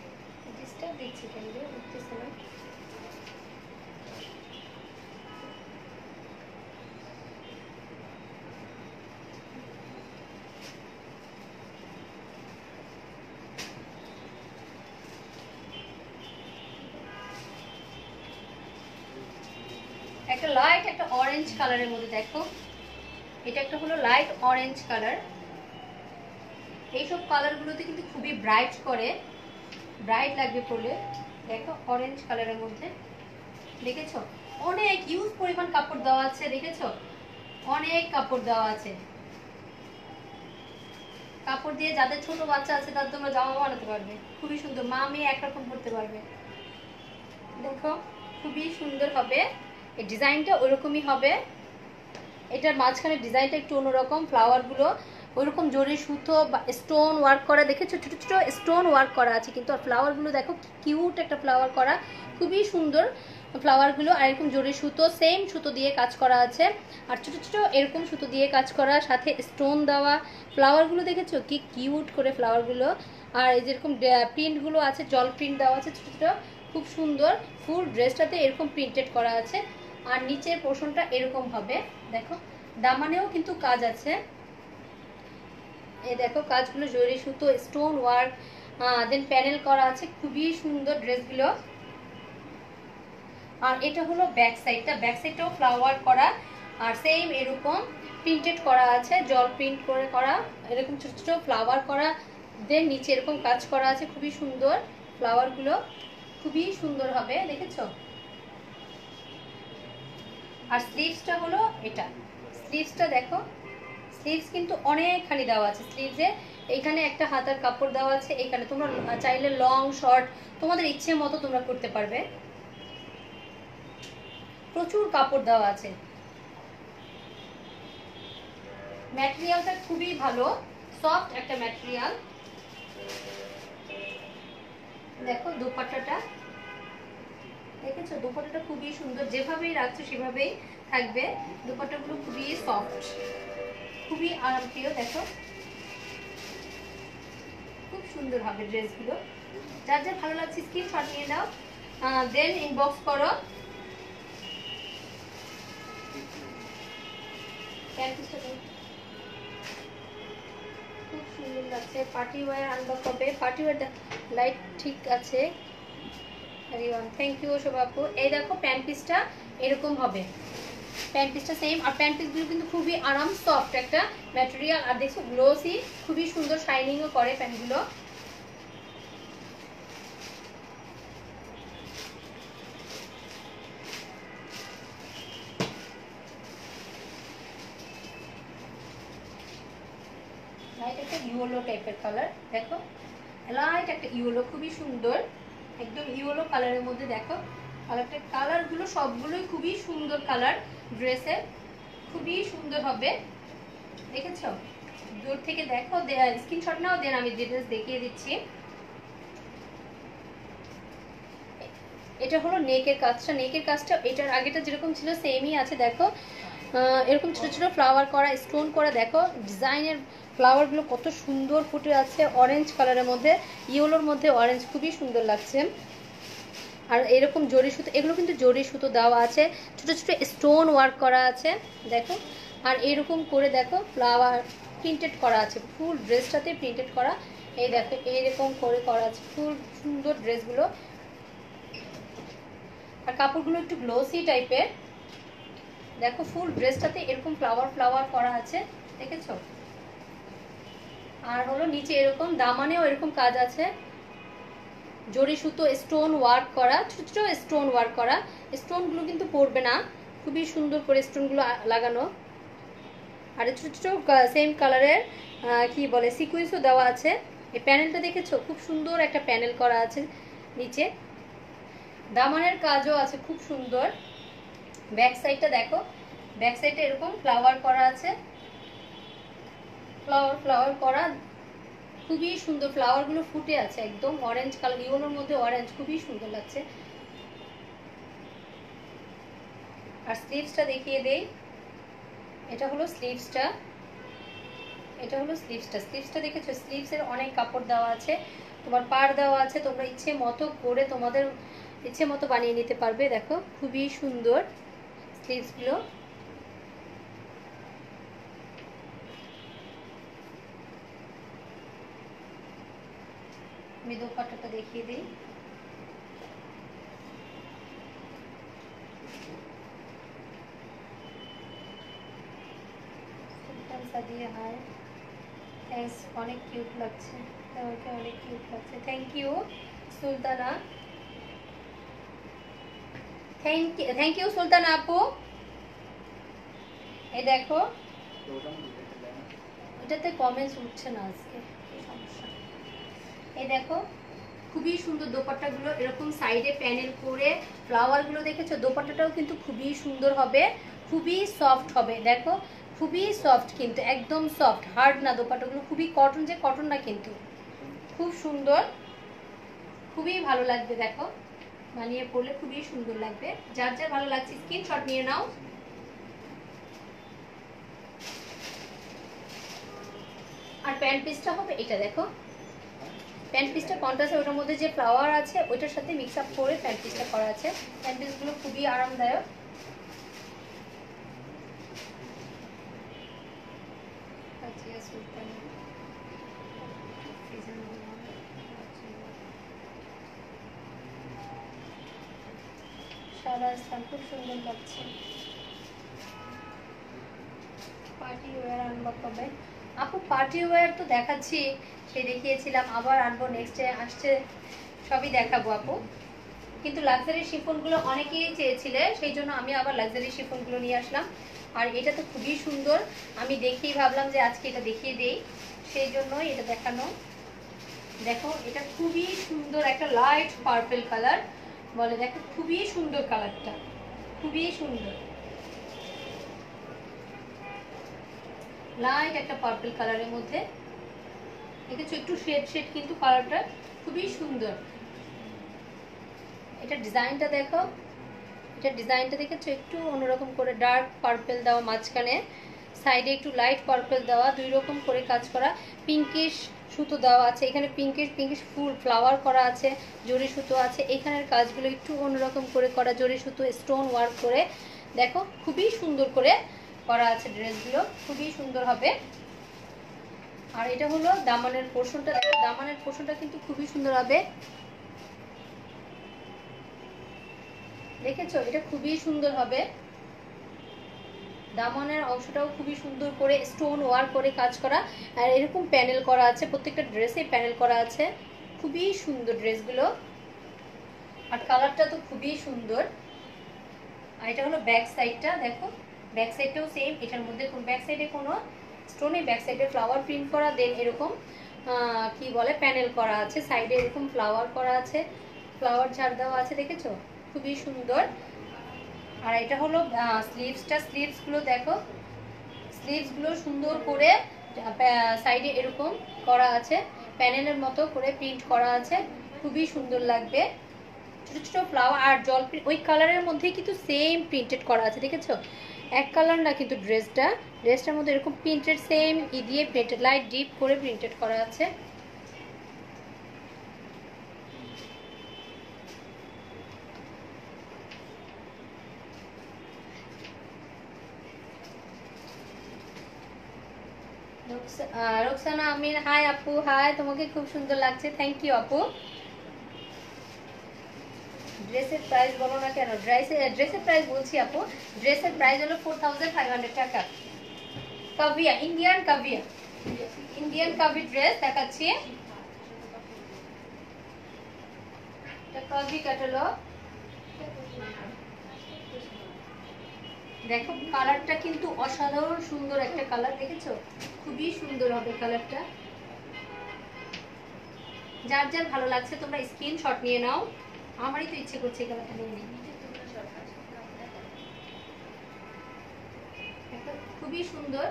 Speaker 1: ডিস্টার্ব দিচ্ছি কেন রে, উঠতেছে না। অরেঞ্জ কালারের মধ্যে দেখো, এটা একটা হলো লাইট অরেঞ্জ কালার। এইসব কালারগুলোতে কিন্তু খুবই ব্রাইট করে, ব্রাইট লাগবে পরলে। দেখো অরেঞ্জ কালারের মধ্যে, দেখেছো অনেক ইউজ পরিমাণ কাপড় দেওয়া আছে, দেখেছো অনেক কাপড় দেওয়া আছে। কাপড় দিয়ে যাদের ছোট বাচ্চা আছে তাদের তোমরা জামা বানাতে পারবে, খুবই সুন্দর, মা মেয়ে একরকম পরতে পারবে। দেখো খুবই সুন্দর হবে, এই ডিজাইনটা ওইরকমই হবে। এটার মাঝখানে ডিজাইনটা একটু অন্যরকম, ফ্লাওয়ারগুলো ওইরকম জরি সুতো বা স্টোন ওয়ার্ক করা, দেখেছো ছোট ছোট স্টোন ওয়ার্ক করা আছে, কিন্তু আর ফ্লাওয়ারগুলো দেখো কিউট একটা ফ্লাওয়ার করা, খুবই সুন্দর ফ্লাওয়ারগুলো। আর এরকম জরি সুতো, সেম সুতো দিয়ে কাজ করা আছে, আর ছোট ছোট এরকম সুতো দিয়ে কাজ করা, সাথে স্টোন দেওয়া। ফ্লাওয়ারগুলো দেখেছো কি কিউট করে ফ্লাওয়ারগুলো। আর এই যেরকম প্রিন্টগুলো আছে, জল প্রিন্ট দেওয়া আছে ছোট ছোট, খুব সুন্দর। ফুল ড্রেসটাতে এরকম প্রিন্টেড করা আছে, আর নিচের পোর্শনটা এরকম হবে। দেখো দামানেও কিন্তু কাজ আছে, এই দেখো কাজগুলো জরি সুতো স্টোন ওয়ার্ক, দেন প্যানেল করা আছে, খুবই সুন্দর ড্রেসগুলো। আর এটা হলো ব্যাক সাইডটা, ব্যাক সাইডটাও ফ্লাওয়ার করা, আর সেম এরকম প্রিন্টেড করা আছে, জল প্রিন্ট করে করা, এরকম ছোট ছোট ফ্লাওয়ার করা, দেন নিচে এরকম কাজ করা আছে, খুবই সুন্দর। ফ্লাওয়ারগুলো খুবই সুন্দর হবে, দেখেছো। আর স্লিভসটা হলো এটা, স্লিভসটা দেখো, স্লিভস কিন্তু অনেকখানি দেওয়া আছে স্লিভসে। এইখানে একটা হাতার কাপড় দেওয়া আছে, এখানে তোমরা চাইলে লং শর্ট তোমাদের ইচ্ছে মতো তোমরা করতে পারবে, প্রচুর কাপড় দেওয়া আছে। ম্যাটেরিয়ালটা খুবই ভালো, সফট একটা ম্যাটেরিয়াল। দেখো দোপাট্টাটা, দেখেছো দোপাট্টাটা খুবই সুন্দর, যেভাবেই রাখছো সেভাবেই থাকবে। দোপাট্টাগুলো খুবই সফট, খুবই আরামপ্রিয়। দেখো খুব সুন্দর হবে ড্রেসগুলো, যার যার ভালো লাগছে স্ক্রিনশট নিয়ে নাও, দেন ইনবক্স করো। খুব সুন্দর লাগছে, পার্টি ওয়্যার আনবক্স হবে, পার্টি ওয়্যার লাইট ঠিক আছে। থ্যাংক ইউ শোভাপু। এই দেখো প্যান্ট পিসটা এরকম হবে, প্যান্ট পিসটা সেম, আর প্যান্ট পিসগুলো কিন্তু খুবই আরাম, সফট একটা ম্যাটেরিয়াল, আর দেখছো গ্লোসি, খুবই সুন্দর শাইনিংও করে প্যান্টগুলো। লাইট একটা ইয়েলো টাইপের কালার, দেখো লাইট একটা ইয়েলো, খুবই সুন্দর, একদম ইয়েলো কালারের মধ্যে। দেখো কালারটা, কালারগুলো সবগুলোই খুবই সুন্দর কালার ড্রেসের, খুবই সুন্দর হবে, দেখেছো। দূর থেকে দেখো, স্ক্রিনশট নাও, দেন আমি ডিটেলস দেখিয়ে দিচ্ছি। এটা হলো নেকের কাজটা, নেকের কাজটা এটার আগেটা যেরকম ছিল সেমই আছে। দেখো এরকম ছোট ছোট ফ্লাওয়ার করা, স্টোন করা, দেখো ডিজাইনের ফ্লাওয়ারগুলো কত সুন্দর ফুটে আছে, অরেঞ্জ কালারের মধ্যে, ইয়েলোর মধ্যে অরেঞ্জ, খুবই সুন্দর লাগছে। আর এরকম জরি সুতো, এগুলো কিন্তু জরি সুতো দেওয়া আছে, ছোট ছোট স্টোন ওয়ার্ক করা আছে, দেখো। আর এরকম করে দেখো ফ্লাওয়ার প্রিন্টেড করা আছে, ফুল ড্রেসটাতে প্রিন্টেড করা, এই দেখো এইরকম করে করা আছে, ফুল সুন্দর ড্রেসগুলো। আর কাপড়গুলো একটু গ্লোসি টাইপের, দেখো ফুল ড্রেসটাতে এরকম ফ্লাওয়ার ফ্লাওয়ার করা আছে, দেখেছো। আর হলো নিচে এরকম দামানেও এরকম কাজ আছে, জরি সুতো স্টোন ওয়ার্ক করা, ছোট ছোট স্টোন ওয়ার্ক করা, স্টোনগুলো কিন্তু পড়বে না, খুবই সুন্দর করে স্টোনগুলো লাগানো। আর ছোট ছোট সেম কালারের কি বলে সিকুয়েন্সও দেওয়া আছে। এই প্যানেলটা দেখেছো, খুব সুন্দর একটা প্যানেল করা আছে নিচে, দামানের কাজও আছে খুব সুন্দর। ব্যাক সাইডটা দেখো, ব্যাক সাইডে এরকম ফ্লাওয়ার করা আছে, ফ্লাওয়ার ফ্লাওয়ার করা, খুবই সুন্দর, ফ্লাওয়ারগুলো ফুটে আছে একদম অরেঞ্জ কালার, ইয়েলোর মধ্যে অরেঞ্জ, খুবই সুন্দর লাগছে। আর স্লিভসটা দেখিয়ে দেই, এটা হলো স্লিভসটা, এটা হলো স্লিভসটা। স্লিভসটা দেখেছো, স্লিভসের অনেক কাপড় দেওয়া আছে, তোমার পার দেওয়া আছে, তোমরা ইচ্ছে মতো করে তোমাদের ইচ্ছে মতো বানিয়ে নিতে পারবে। দেখো খুবই সুন্দর স্লিভসগুলো। আমি দোপাট্টাটা দেখিয়ে দিই, বলে হাই থ্যাঙ্কস, অনেক কিউট লাগছে, তোমাকে অনেক কিউট লাগছে, thank you Sultana, thank you Sultana আপু। এই দেখো এটাতে কমেন্টস উঠছে না আজকে, কি সমস্যা। এই দেখো খুবই সুন্দর দোপাট্টাগুলো, এরকম সাইডে প্যানেল করে ফ্লাওয়ারগুলো দেখেছো, দোপাট্টাটাও কিন্তু খুবই সুন্দর হবে, খুবই সফট হবে, দেখো খুবই সফট, কিন্তু একদম সফট, হার্ড না দোপাট্টাগুলো, খুবই কটন, যে কটন না কিন্তু খুব সুন্দর, খুবই ভালো লাগবে, দেখো বানিয়ে পরলে খুবই সুন্দর লাগবে। যার যার ভালো লাগছে স্ক্রিনশট নিয়ে নাও। আর প্যান্ট পিসটা হবে এটা, দেখো প্যান্ট পিসটা কন্ট্রাস্ট, ওটার মধ্যে যে ফ্লাওয়ার আছে ওইটার সাথে মিক্স আপ করে প্যান্ট পিসটা করা আছে। প্যান্ট পিসগুলো খুবই আরামদায়ক। সারা স্থান খুব সুন্দর লাগছে। পার্টি ওয়্যার আনবা কবে আপু? পার্টি ওয়্যার তো দেখাচ্ছি, সে দেখিয়েছিলাম, আবার আনবো, নেক্সটে আসছে সবই দেখাবো আপু। কিন্তু লাক্সারি শিফনগুলো অনেকেই চেয়েছিলে, সেই জন্য আমি আবার লাক্সারি শিফনগুলো নিয়ে আসলাম। আর এটা তো খুবই সুন্দর, আমি দেখেই ভাবলাম যে আজকে এটা দেখিয়ে দেই, সেই জন্যই এটা দেখানো। দেখো এটা খুবই সুন্দর একটা লাইট পার্পল কালার বলে, দেখো খুবই সুন্দর কালারটা, খুবই সুন্দর লাইট একটা পার্পল কালারের মধ্যে দেখেছো, একটু শেড শেড কিন্তু কালারটা খুবই সুন্দর। এটা ডিজাইনটা দেখো, এটা ডিজাইনটা দেখেছো, একটু অন্যরকম করে ডার্ক পার্পল দেওয়া, মাঝখানে সাইডে একটু লাইট পার্পল দেওয়া, দুই রকম করে কাজ করা, পিঙ্কিশ সুতো দেওয়া আছে এখানে, পিঙ্কিশ ফুল ফ্লাওয়ার করা আছে, জরি সুতো আছে, এখানের কাজগুলো একটু অন্যরকম করে করা, জরি সুতো স্টোন ওয়ার্ক করে, দেখো খুবই সুন্দর করে করা আছে, ড্রেসগুলো খুবই সুন্দর হবে। আর এটা হলো দামানের পোর্শনটা, দেখো দামানের পোর্শনটা কিন্তু খুবই সুন্দর হবে, দেখেছো এটা খুবই সুন্দর হবে। দামানের অংশটাও খুবই সুন্দর করে স্টোন ওয়ার্ক করে কাজ করা, আর এরকম প্যানেল করা আছে, প্রত্যেকটা ড্রেসে প্যানেল করা আছে, খুবই সুন্দর ড্রেসগুলো। আর কালারটা তো খুবই সুন্দর। আর এটা হলো ব্যাক সাইডটা, দেখো ব্যাক সাইডটাও সেম, এটার মধ্যে ব্যাক সাইডে কোনো স্টোনে, ব্যাক সাইডে ফ্লাওয়ার প্রিন্ট করা, দেন এরকম কি বলে প্যানেল করা আছে, সাইডে এরকম ফ্লাওয়ার করা আছে, ফ্লাওয়ার ঝাড় দেওয়া আছে, দেখেছো খুবই সুন্দর। আর এটা হলো স্লিভসটা, স্লিভসগুলো দেখো, স্লিভসগুলো সুন্দর করে সাইডে এরকম করা আছে, প্যানেলের মতো করে প্রিন্ট করা আছে, খুবই সুন্দর লাগবে। ছোট ছোট ফ্লাওয়ার আর জল ওই কালারের মধ্যে কিন্তু সেম প্রিন্টেড করা আছে, দেখেছো এক কালার না কিন্তু ড্রেসটার মধ্যে এরকম প্রিন্টেড সেম দিয়ে প্রিন্টেড, লাইট ডিপ করে প্রিন্টেড করা আছে। রোকসানা আমির, হাই আপু, হাই, তোমাকে খুব সুন্দর লাগছে, থ্যাংক ইউ আপু। ড্রেসের প্রাইস বলো না কেন? ড্রেসের প্রাইস বলছি আপু, ড্রেসের প্রাইস হলো 4500 টাকা। কাভিয়া, ইন্ডিয়ান কাভিয়া, ইন্ডিয়ান কাভি ড্রেস দেখাচ্ছি, এটা কাভি ক্যাটালগ। দেখো কালারটা কিন্তু অসাধারণ সুন্দর একটা কালার, দেখেছো খুবই সুন্দর হবে কালারটা। যার যার ভালো লাগছে তোমরা স্ক্রিনশট নিয়ে নাও, আমারই তো ইচ্ছে করছে কালারটা নিয়ে নিই, খুবই সুন্দর।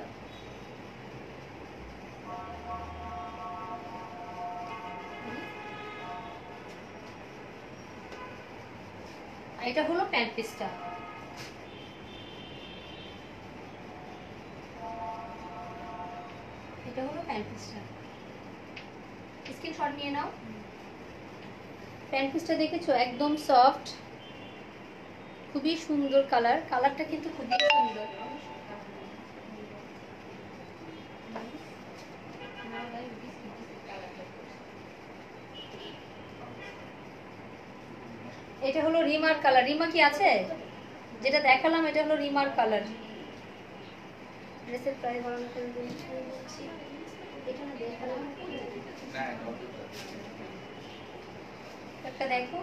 Speaker 1: এটা হলো প্যান্ট পিসটা, এটা হলো প্যান্ট পিসটা, স্ক্রিনশট নিয়ে নাও। প্যান্ট পিসটা দেখেছো একদম সফট, খুবই সুন্দর কালার, কালারটা কিন্তু খুবই সুন্দর। এটা হলো রিমার কালার, রিমা কি আছে? যেটা দেখালাম এটা হলো রিমার কালার, ড্রেসের প্রাইস বাড়ানো কেন বলছি, এখানে দেখালাম
Speaker 2: না
Speaker 1: একটা দেখো,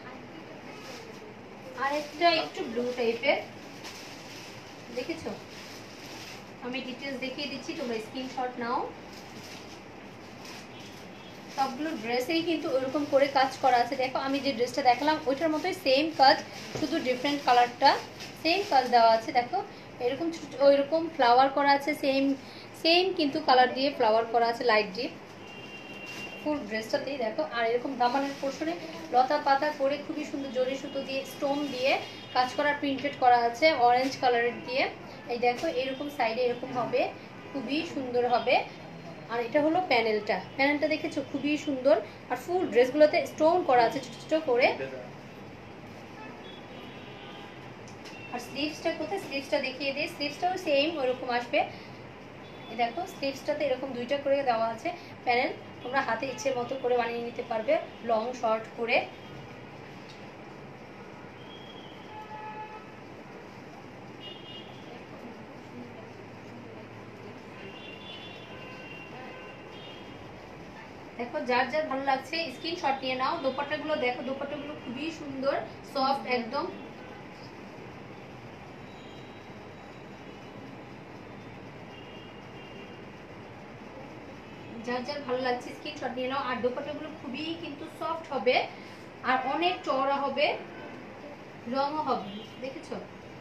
Speaker 1: আর একটা একটু ব্লু টাইপের, দেখেছো? আমি ডিটেলস দেখিয়ে দিচ্ছি, তোমরা স্ক্রিনশট নাও। সবগুলো ড্রেসেই কিন্তু ওরকম করে কাজ করা আছে। দেখো আমি যে ড্রেসটা দেখালাম ওইটার মতোই সেম কাজ, শুধু ডিফারেন্ট কালারটা সেম কাজ দেওয়া আছে। দেখো এরকম ওইরকম ফ্লাওয়ার করা আছে, সেম সেম কিন্তু কালার দিয়ে ফ্লাওয়ার করা আছে লাইট ডিপ ফুল ড্রেসটাতেই। দেখো আর এরকম দামানের পোর্শনে লতা পাতা করে খুবই সুন্দর জরি সুতো দিয়ে স্টোন দিয়ে কাজ করা, প্রিন্টেড করা আছে অরেঞ্জ কালারের দিয়ে। এই দেখো এরকম সাইডে এরকম হবে, খুবই সুন্দর হবে। আর এটা হলো প্যানেলটা, প্যানেলটা দেখেছো খুবই সুন্দর। আর ফুল ড্রেসগুলোতে স্টোন করা আছে ছোট ছোট করে। আর স্লিভসটা কোথায়, স্লিভসটা দেখিয়ে দিই, স্লিভসটাও সেম ওরকম আসবে। এই দেখো স্লিভসটাতে এরকম দুইটা করে দেওয়া আছে প্যানেল, তোমরা হাতে ইচ্ছে মতো করে বানিয়ে নিতে পারবে লং শর্ট করে। দেখো যার যার ভালো লাগছে স্ক্রিনশট নিয়ে নাও। দোপাট্টাগুলো দেখো, দোপাট্টাগুলো খুবই সুন্দর, সফট একদম। যার যার ভালো লাগছে স্ক্রিনশট নিয়ে নাও। আর দোপাট্টাগুলো খুবই কিন্তু সফট হবে আর অনেক চওড়া হবে, রঙও হবে, দেখেছো?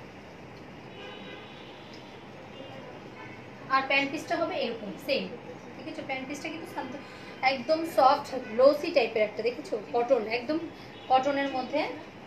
Speaker 1: আর প্যান্ট পিসটা হবে এরকম সেম, দেখেছো? প্যান্ট পিসটা কিন্তু একদম সফট গ্লোসি টাইপের একটা, দেখেছো? কটন, একদম কটনের মধ্যে।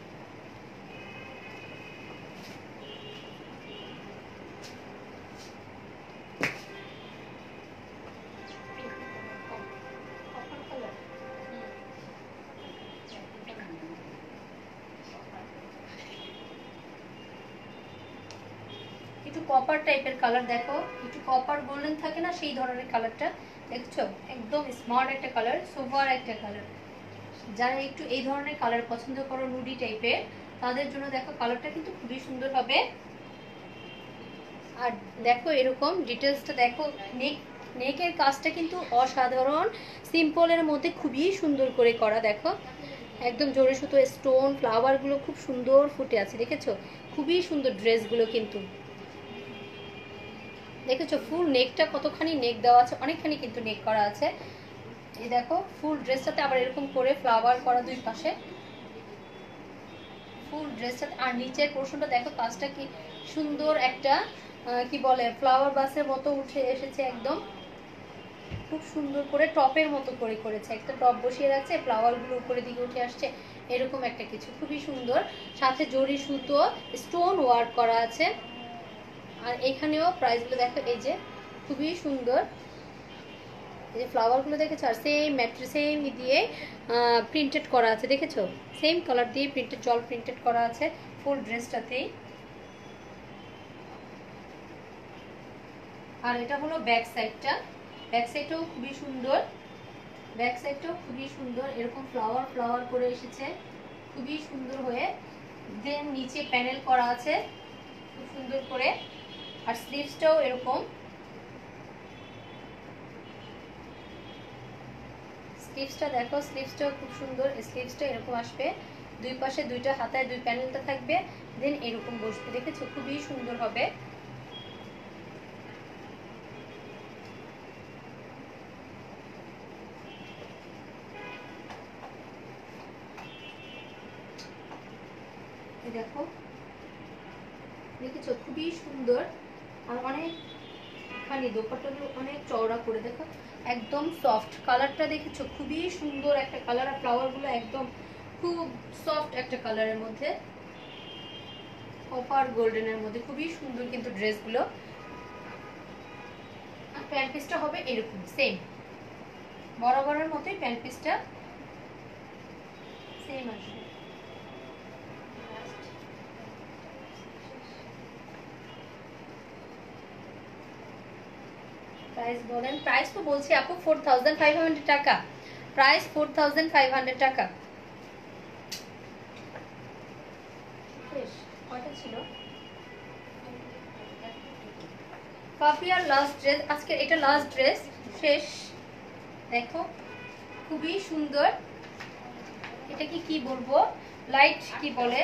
Speaker 1: একটু কপার টাইপের কালার, দেখো একটু কপার গোল্ডেন থাকে না, সেই ধরনের কালারটা, দেখছো? একদম স্মার্ট একটা কালার, সোভার একটা কালার। যারা একটু এই ধরনের কালার পছন্দ করো নুডি টাইপের, তাদের জন্য দেখো কালারটা কিন্তু খুবই সুন্দর হবে। আর দেখো এরকম ডিটেলসটা দেখো, নেকের কাজটা কিন্তু অসাধারণ, সিম্পলের মধ্যে খুবই সুন্দর করে করা। দেখো একদম জোরে সুতো স্টোন ফ্লাওয়ারগুলো খুব সুন্দর ফুটে আছে, দেখেছো? খুবই সুন্দর ড্রেসগুলো কিন্তু, দেখেছো? ফুল নেকটা কতখানি নেক দেওয়া আছে, অনেকখানি কিন্তু নেক করা আছে। এই দেখো ফুল ড্রেসটাতে আবার এরকম করে ফ্লাওয়ার করা দুই পাশে ফুল ড্রেসটা। আর নিচের পোর্শনটা দেখো কাজটা কি সুন্দর, একটা কি বলে ফ্লাওয়ার বাসের মতো উঠে এসেছে, একদম খুব সুন্দর করে টপের মতো করে করেছে। একটা টপ বসিয়ে রাখছে, ফ্লাওয়ার গুলো উপরের দিকে উঠে আসছে, এরকম একটা কিছু খুবই সুন্দর। সাথে জরি সুতো স্টোন ওয়ার্ক করা আছে। আর এখানেও প্রাইসগুলো দেখো, এই যে খুবই সুন্দর, এই যে ফ্লাওয়ারগুলো দেখেছো? আর সেম ম্যাট্রি সেম দিয়ে প্রিন্টেড করা আছে, দেখেছো? সেম কালার দিয়ে প্রিন্টেড, জল প্রিন্টেড করা আছে ফুল ড্রেসটাতেই। আর এটা হলো ব্যাক সাইডটা, ব্যাক সাইডটাও খুবই সুন্দর, ব্যাক সাইডটাও খুবই সুন্দর, এরকম ফ্লাওয়ার ফ্লাওয়ার করে এসেছে খুবই সুন্দর হয়ে। দেন নিচে প্যানেল করা আছে খুব সুন্দর করে। আর স্লিভসটাও এরকম, স্লিভসটা দেখো, স্লিভসটাও খুব সুন্দর, স্লিভসটা এরকম আসবে, দুই পাশে দুইটা হাতায় দুই প্যানেলটা থাকবে, দেন এরকম বসবে, দেখেছো? খুবই সুন্দর হবে। দেখো দেখেছো? খুবই সুন্দর। আর অনেকখানি দোপাট্টাগুলো অনেক চওড়া করে, দেখো একদম সফট কালারটা, দেখেছো? খুবই সুন্দর একটা কালার। আর ফ্লাওয়ারগুলো একদম খুব সফট একটা কালারের মধ্যে, কপার গোল্ডেনের মধ্যে, খুবই সুন্দর কিন্তু ড্রেসগুলো। আর প্যান্ট পিসটা হবে এরকম সেম, বরাবরের মতোই প্যান্ট পিসটা সেম আসবে। প্রাইস বলেন, প্রাইস তো বলছি আপু 4500 টাকা, প্রাইস 4500 টাকা। কয়টা ছিল? পাপিয়ার লাস্ট ড্রেস, আজকে এটা লাস্ট ড্রেস, শেষ। দেখো খুবই সুন্দর, এটাকে কি বলবো, লাইট কি বলে,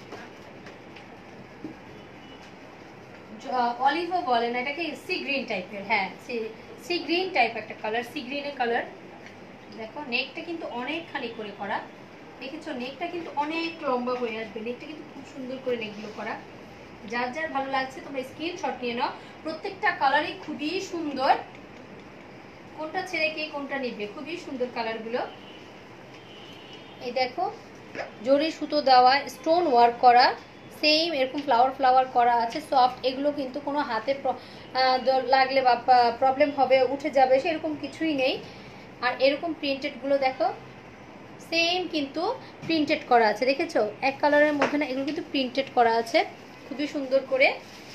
Speaker 1: অলিভও বলে না, এটাকে সি গ্রিন টাইপের, হ্যাঁ সি গ্রিন টাইপ একটা কালার, সি গ্রিনের কালার। দেখো নেকটা কিন্তু অনেকখানি করে করা, দেখেছো নেকটা কিন্তু অনেক লম্বা হয়ে আসবে, নেকটা কিন্তু খুব সুন্দর করে নেকগুলো করা। যার যার ভালো লাগছে তোমরা স্ক্রিনশট নিয়ে নাও, প্রত্যেকটা কালারই খুবই সুন্দর, কোনটা ছেড়ে কে কোনটা নিবে, খুবই সুন্দর কালারগুলো। এই দেখো জরি সুতো দেওয়া, স্টোন ওয়ার্ক করা, সেম এরকম ফ্লাওয়ার ফ্লাওয়ার করা আছে, সফট, এগুলো কিন্তু কোনো হাতে লাগলে বা প্রবলেম হবে, উঠে যাবে সেরকম কিছুই নেই। আর এরকম প্রিন্টেডগুলো দেখো সেম কিন্তু প্রিন্টেড করা আছে, দেখেছো এক কালারের মধ্যে না, এগুলো কিন্তু প্রিন্টেড করা আছে খুবই সুন্দর করে।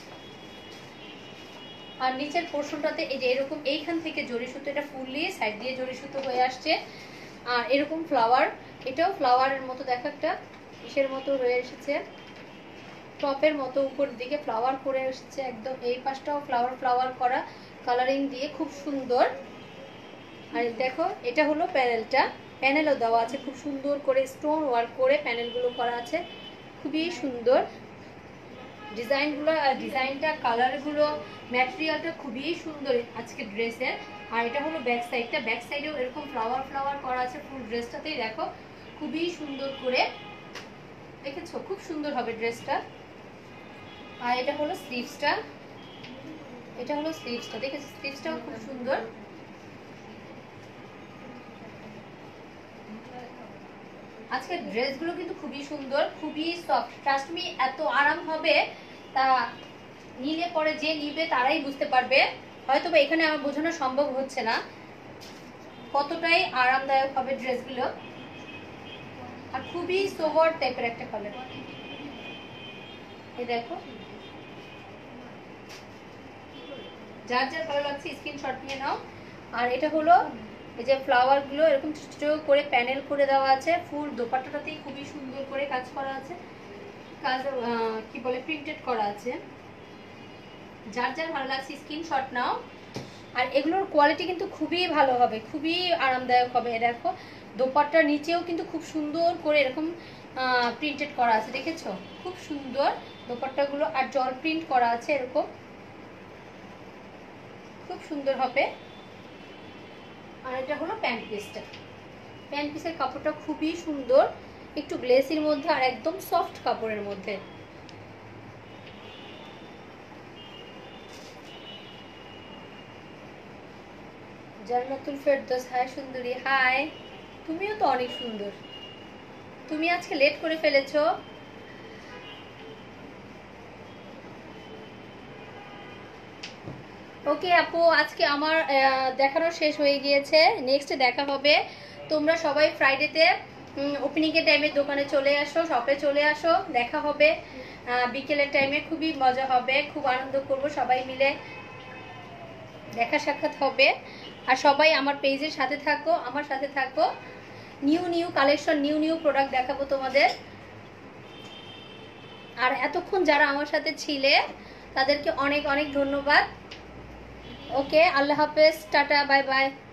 Speaker 1: আর নিচের পোর্শনটাতে এই যে এরকম এইখান থেকে জরি সুতো, এটা ফুললি সাইড দিয়ে জরি সুতো হয়ে আসছে। আর এরকম ফ্লাওয়ার, এটাও ফ্লাওয়ারের মতো দেখো একটা ইসের মতো হয়ে এসেছে, টপের মতো উপর দিকে ফ্লাওয়ার করে এসেছে একদম, এই পাশটাও ফ্লাওয়ার ফ্লাওয়ার করা কালারিং দিয়ে খুব সুন্দর। আর দেখো এটা হলো প্যানেলটা, প্যানেলও দেওয়া আছে খুব সুন্দর করে, স্টোন ওয়ার্ক করে প্যানেলগুলো করা আছে, খুবই সুন্দর ডিজাইনগুলো। আর ডিজাইনটা, কালারগুলো, ম্যাটেরিয়ালটা খুবই সুন্দর আজকে ড্রেসের। আর এটা হলো ব্যাক সাইডটা, ব্যাক সাইডেও এরকম ফ্লাওয়ার ফ্লাওয়ার করা আছে ফুল ড্রেসটাতেই, দেখো খুবই সুন্দর করে, দেখেছো খুব সুন্দর হবে ড্রেসটা। আর এটা হলো স্লিভসটা, এটা হলো স্লিভসটা, দেখেছো স্লিভসটাও খুব সুন্দর। আজকের ড্রেসগুলো কিন্তু খুবই সুন্দর, খুবই সফট, ট্রাস্ট মি এত আরাম হবে, তা নিলে পরে যে নিবে তারাই বুঝতে পারবে, হয়তো বা এখানে আমার বোঝানো সম্ভব হচ্ছে না কতটাই আরামদায়ক হবে ড্রেসগুলো। আর খুবই সোভার টাইপের একটা কালার, এই দেখো যার যার ভালো লাগছে স্ক্রিনশট নিয়ে নাও। আর এটা হলো এই যে ফ্লাওয়ার গুলো এরকম ছোট ছোট করে প্যানেল করে দেওয়া আছে, ফুল দোপাট্টাটাতেই খুবই সুন্দর করে কাজ করা আছে, কাজ কি বলে প্রিন্টেড করা আছে। যার যার ভালো লাগছে স্ক্রিনশট নাও। আর এগুলোর কোয়ালিটি কিন্তু খুবই ভালো হবে, খুবই আরামদায়ক হবে। দেখো দোপাট্টার নিচেও কিন্তু খুব সুন্দর করে এরকম প্রিন্টেড করা আছে, দেখেছো খুব সুন্দর দোপাট্টাগুলো, আর জল প্রিন্ট করা আছে এরকম, খুব সুন্দর হবে। আর এটা হলো প্যান্ট পিসটা, প্যান্ট পিসের কাপড়টা খুবই সুন্দর, একটু গ্লেসির মধ্যে আর একদম সফট কাপড়ের মধ্যে। জান্নাতুল ফেরদৌস, হাই সুন্দরী, হাই, তুমিও তো অনেক সুন্দর, তুমি আজকে লেট করে ফেলেছো। ওকে আপু, আজকে আমার দেখানো শেষ হয়ে গিয়েছে, নেক্সট দেখা হবে। তোমরা সবাই ফ্রাইডেতে ওপেনিং এর টাইমে দোকানে চলে আসো, শপে চলে আসো, দেখা হবে বিকেলের টাইমে, খুবই মজা হবে, খুব আনন্দ করব সবাই মিলে, দেখা সাক্ষাৎ হবে। আর সবাই আমার পেজের সাথে থাকো, আমার সাথে থাকো, new new collection, new new product দেখাবো তোমাদের। আর এতক্ষণ যারা আমার সাথে ছিলে তাদেরকে অনেক অনেক ধন্যবাদ। ওকে, আল্লাহ হাফেজ, টাটা, বাই বাই।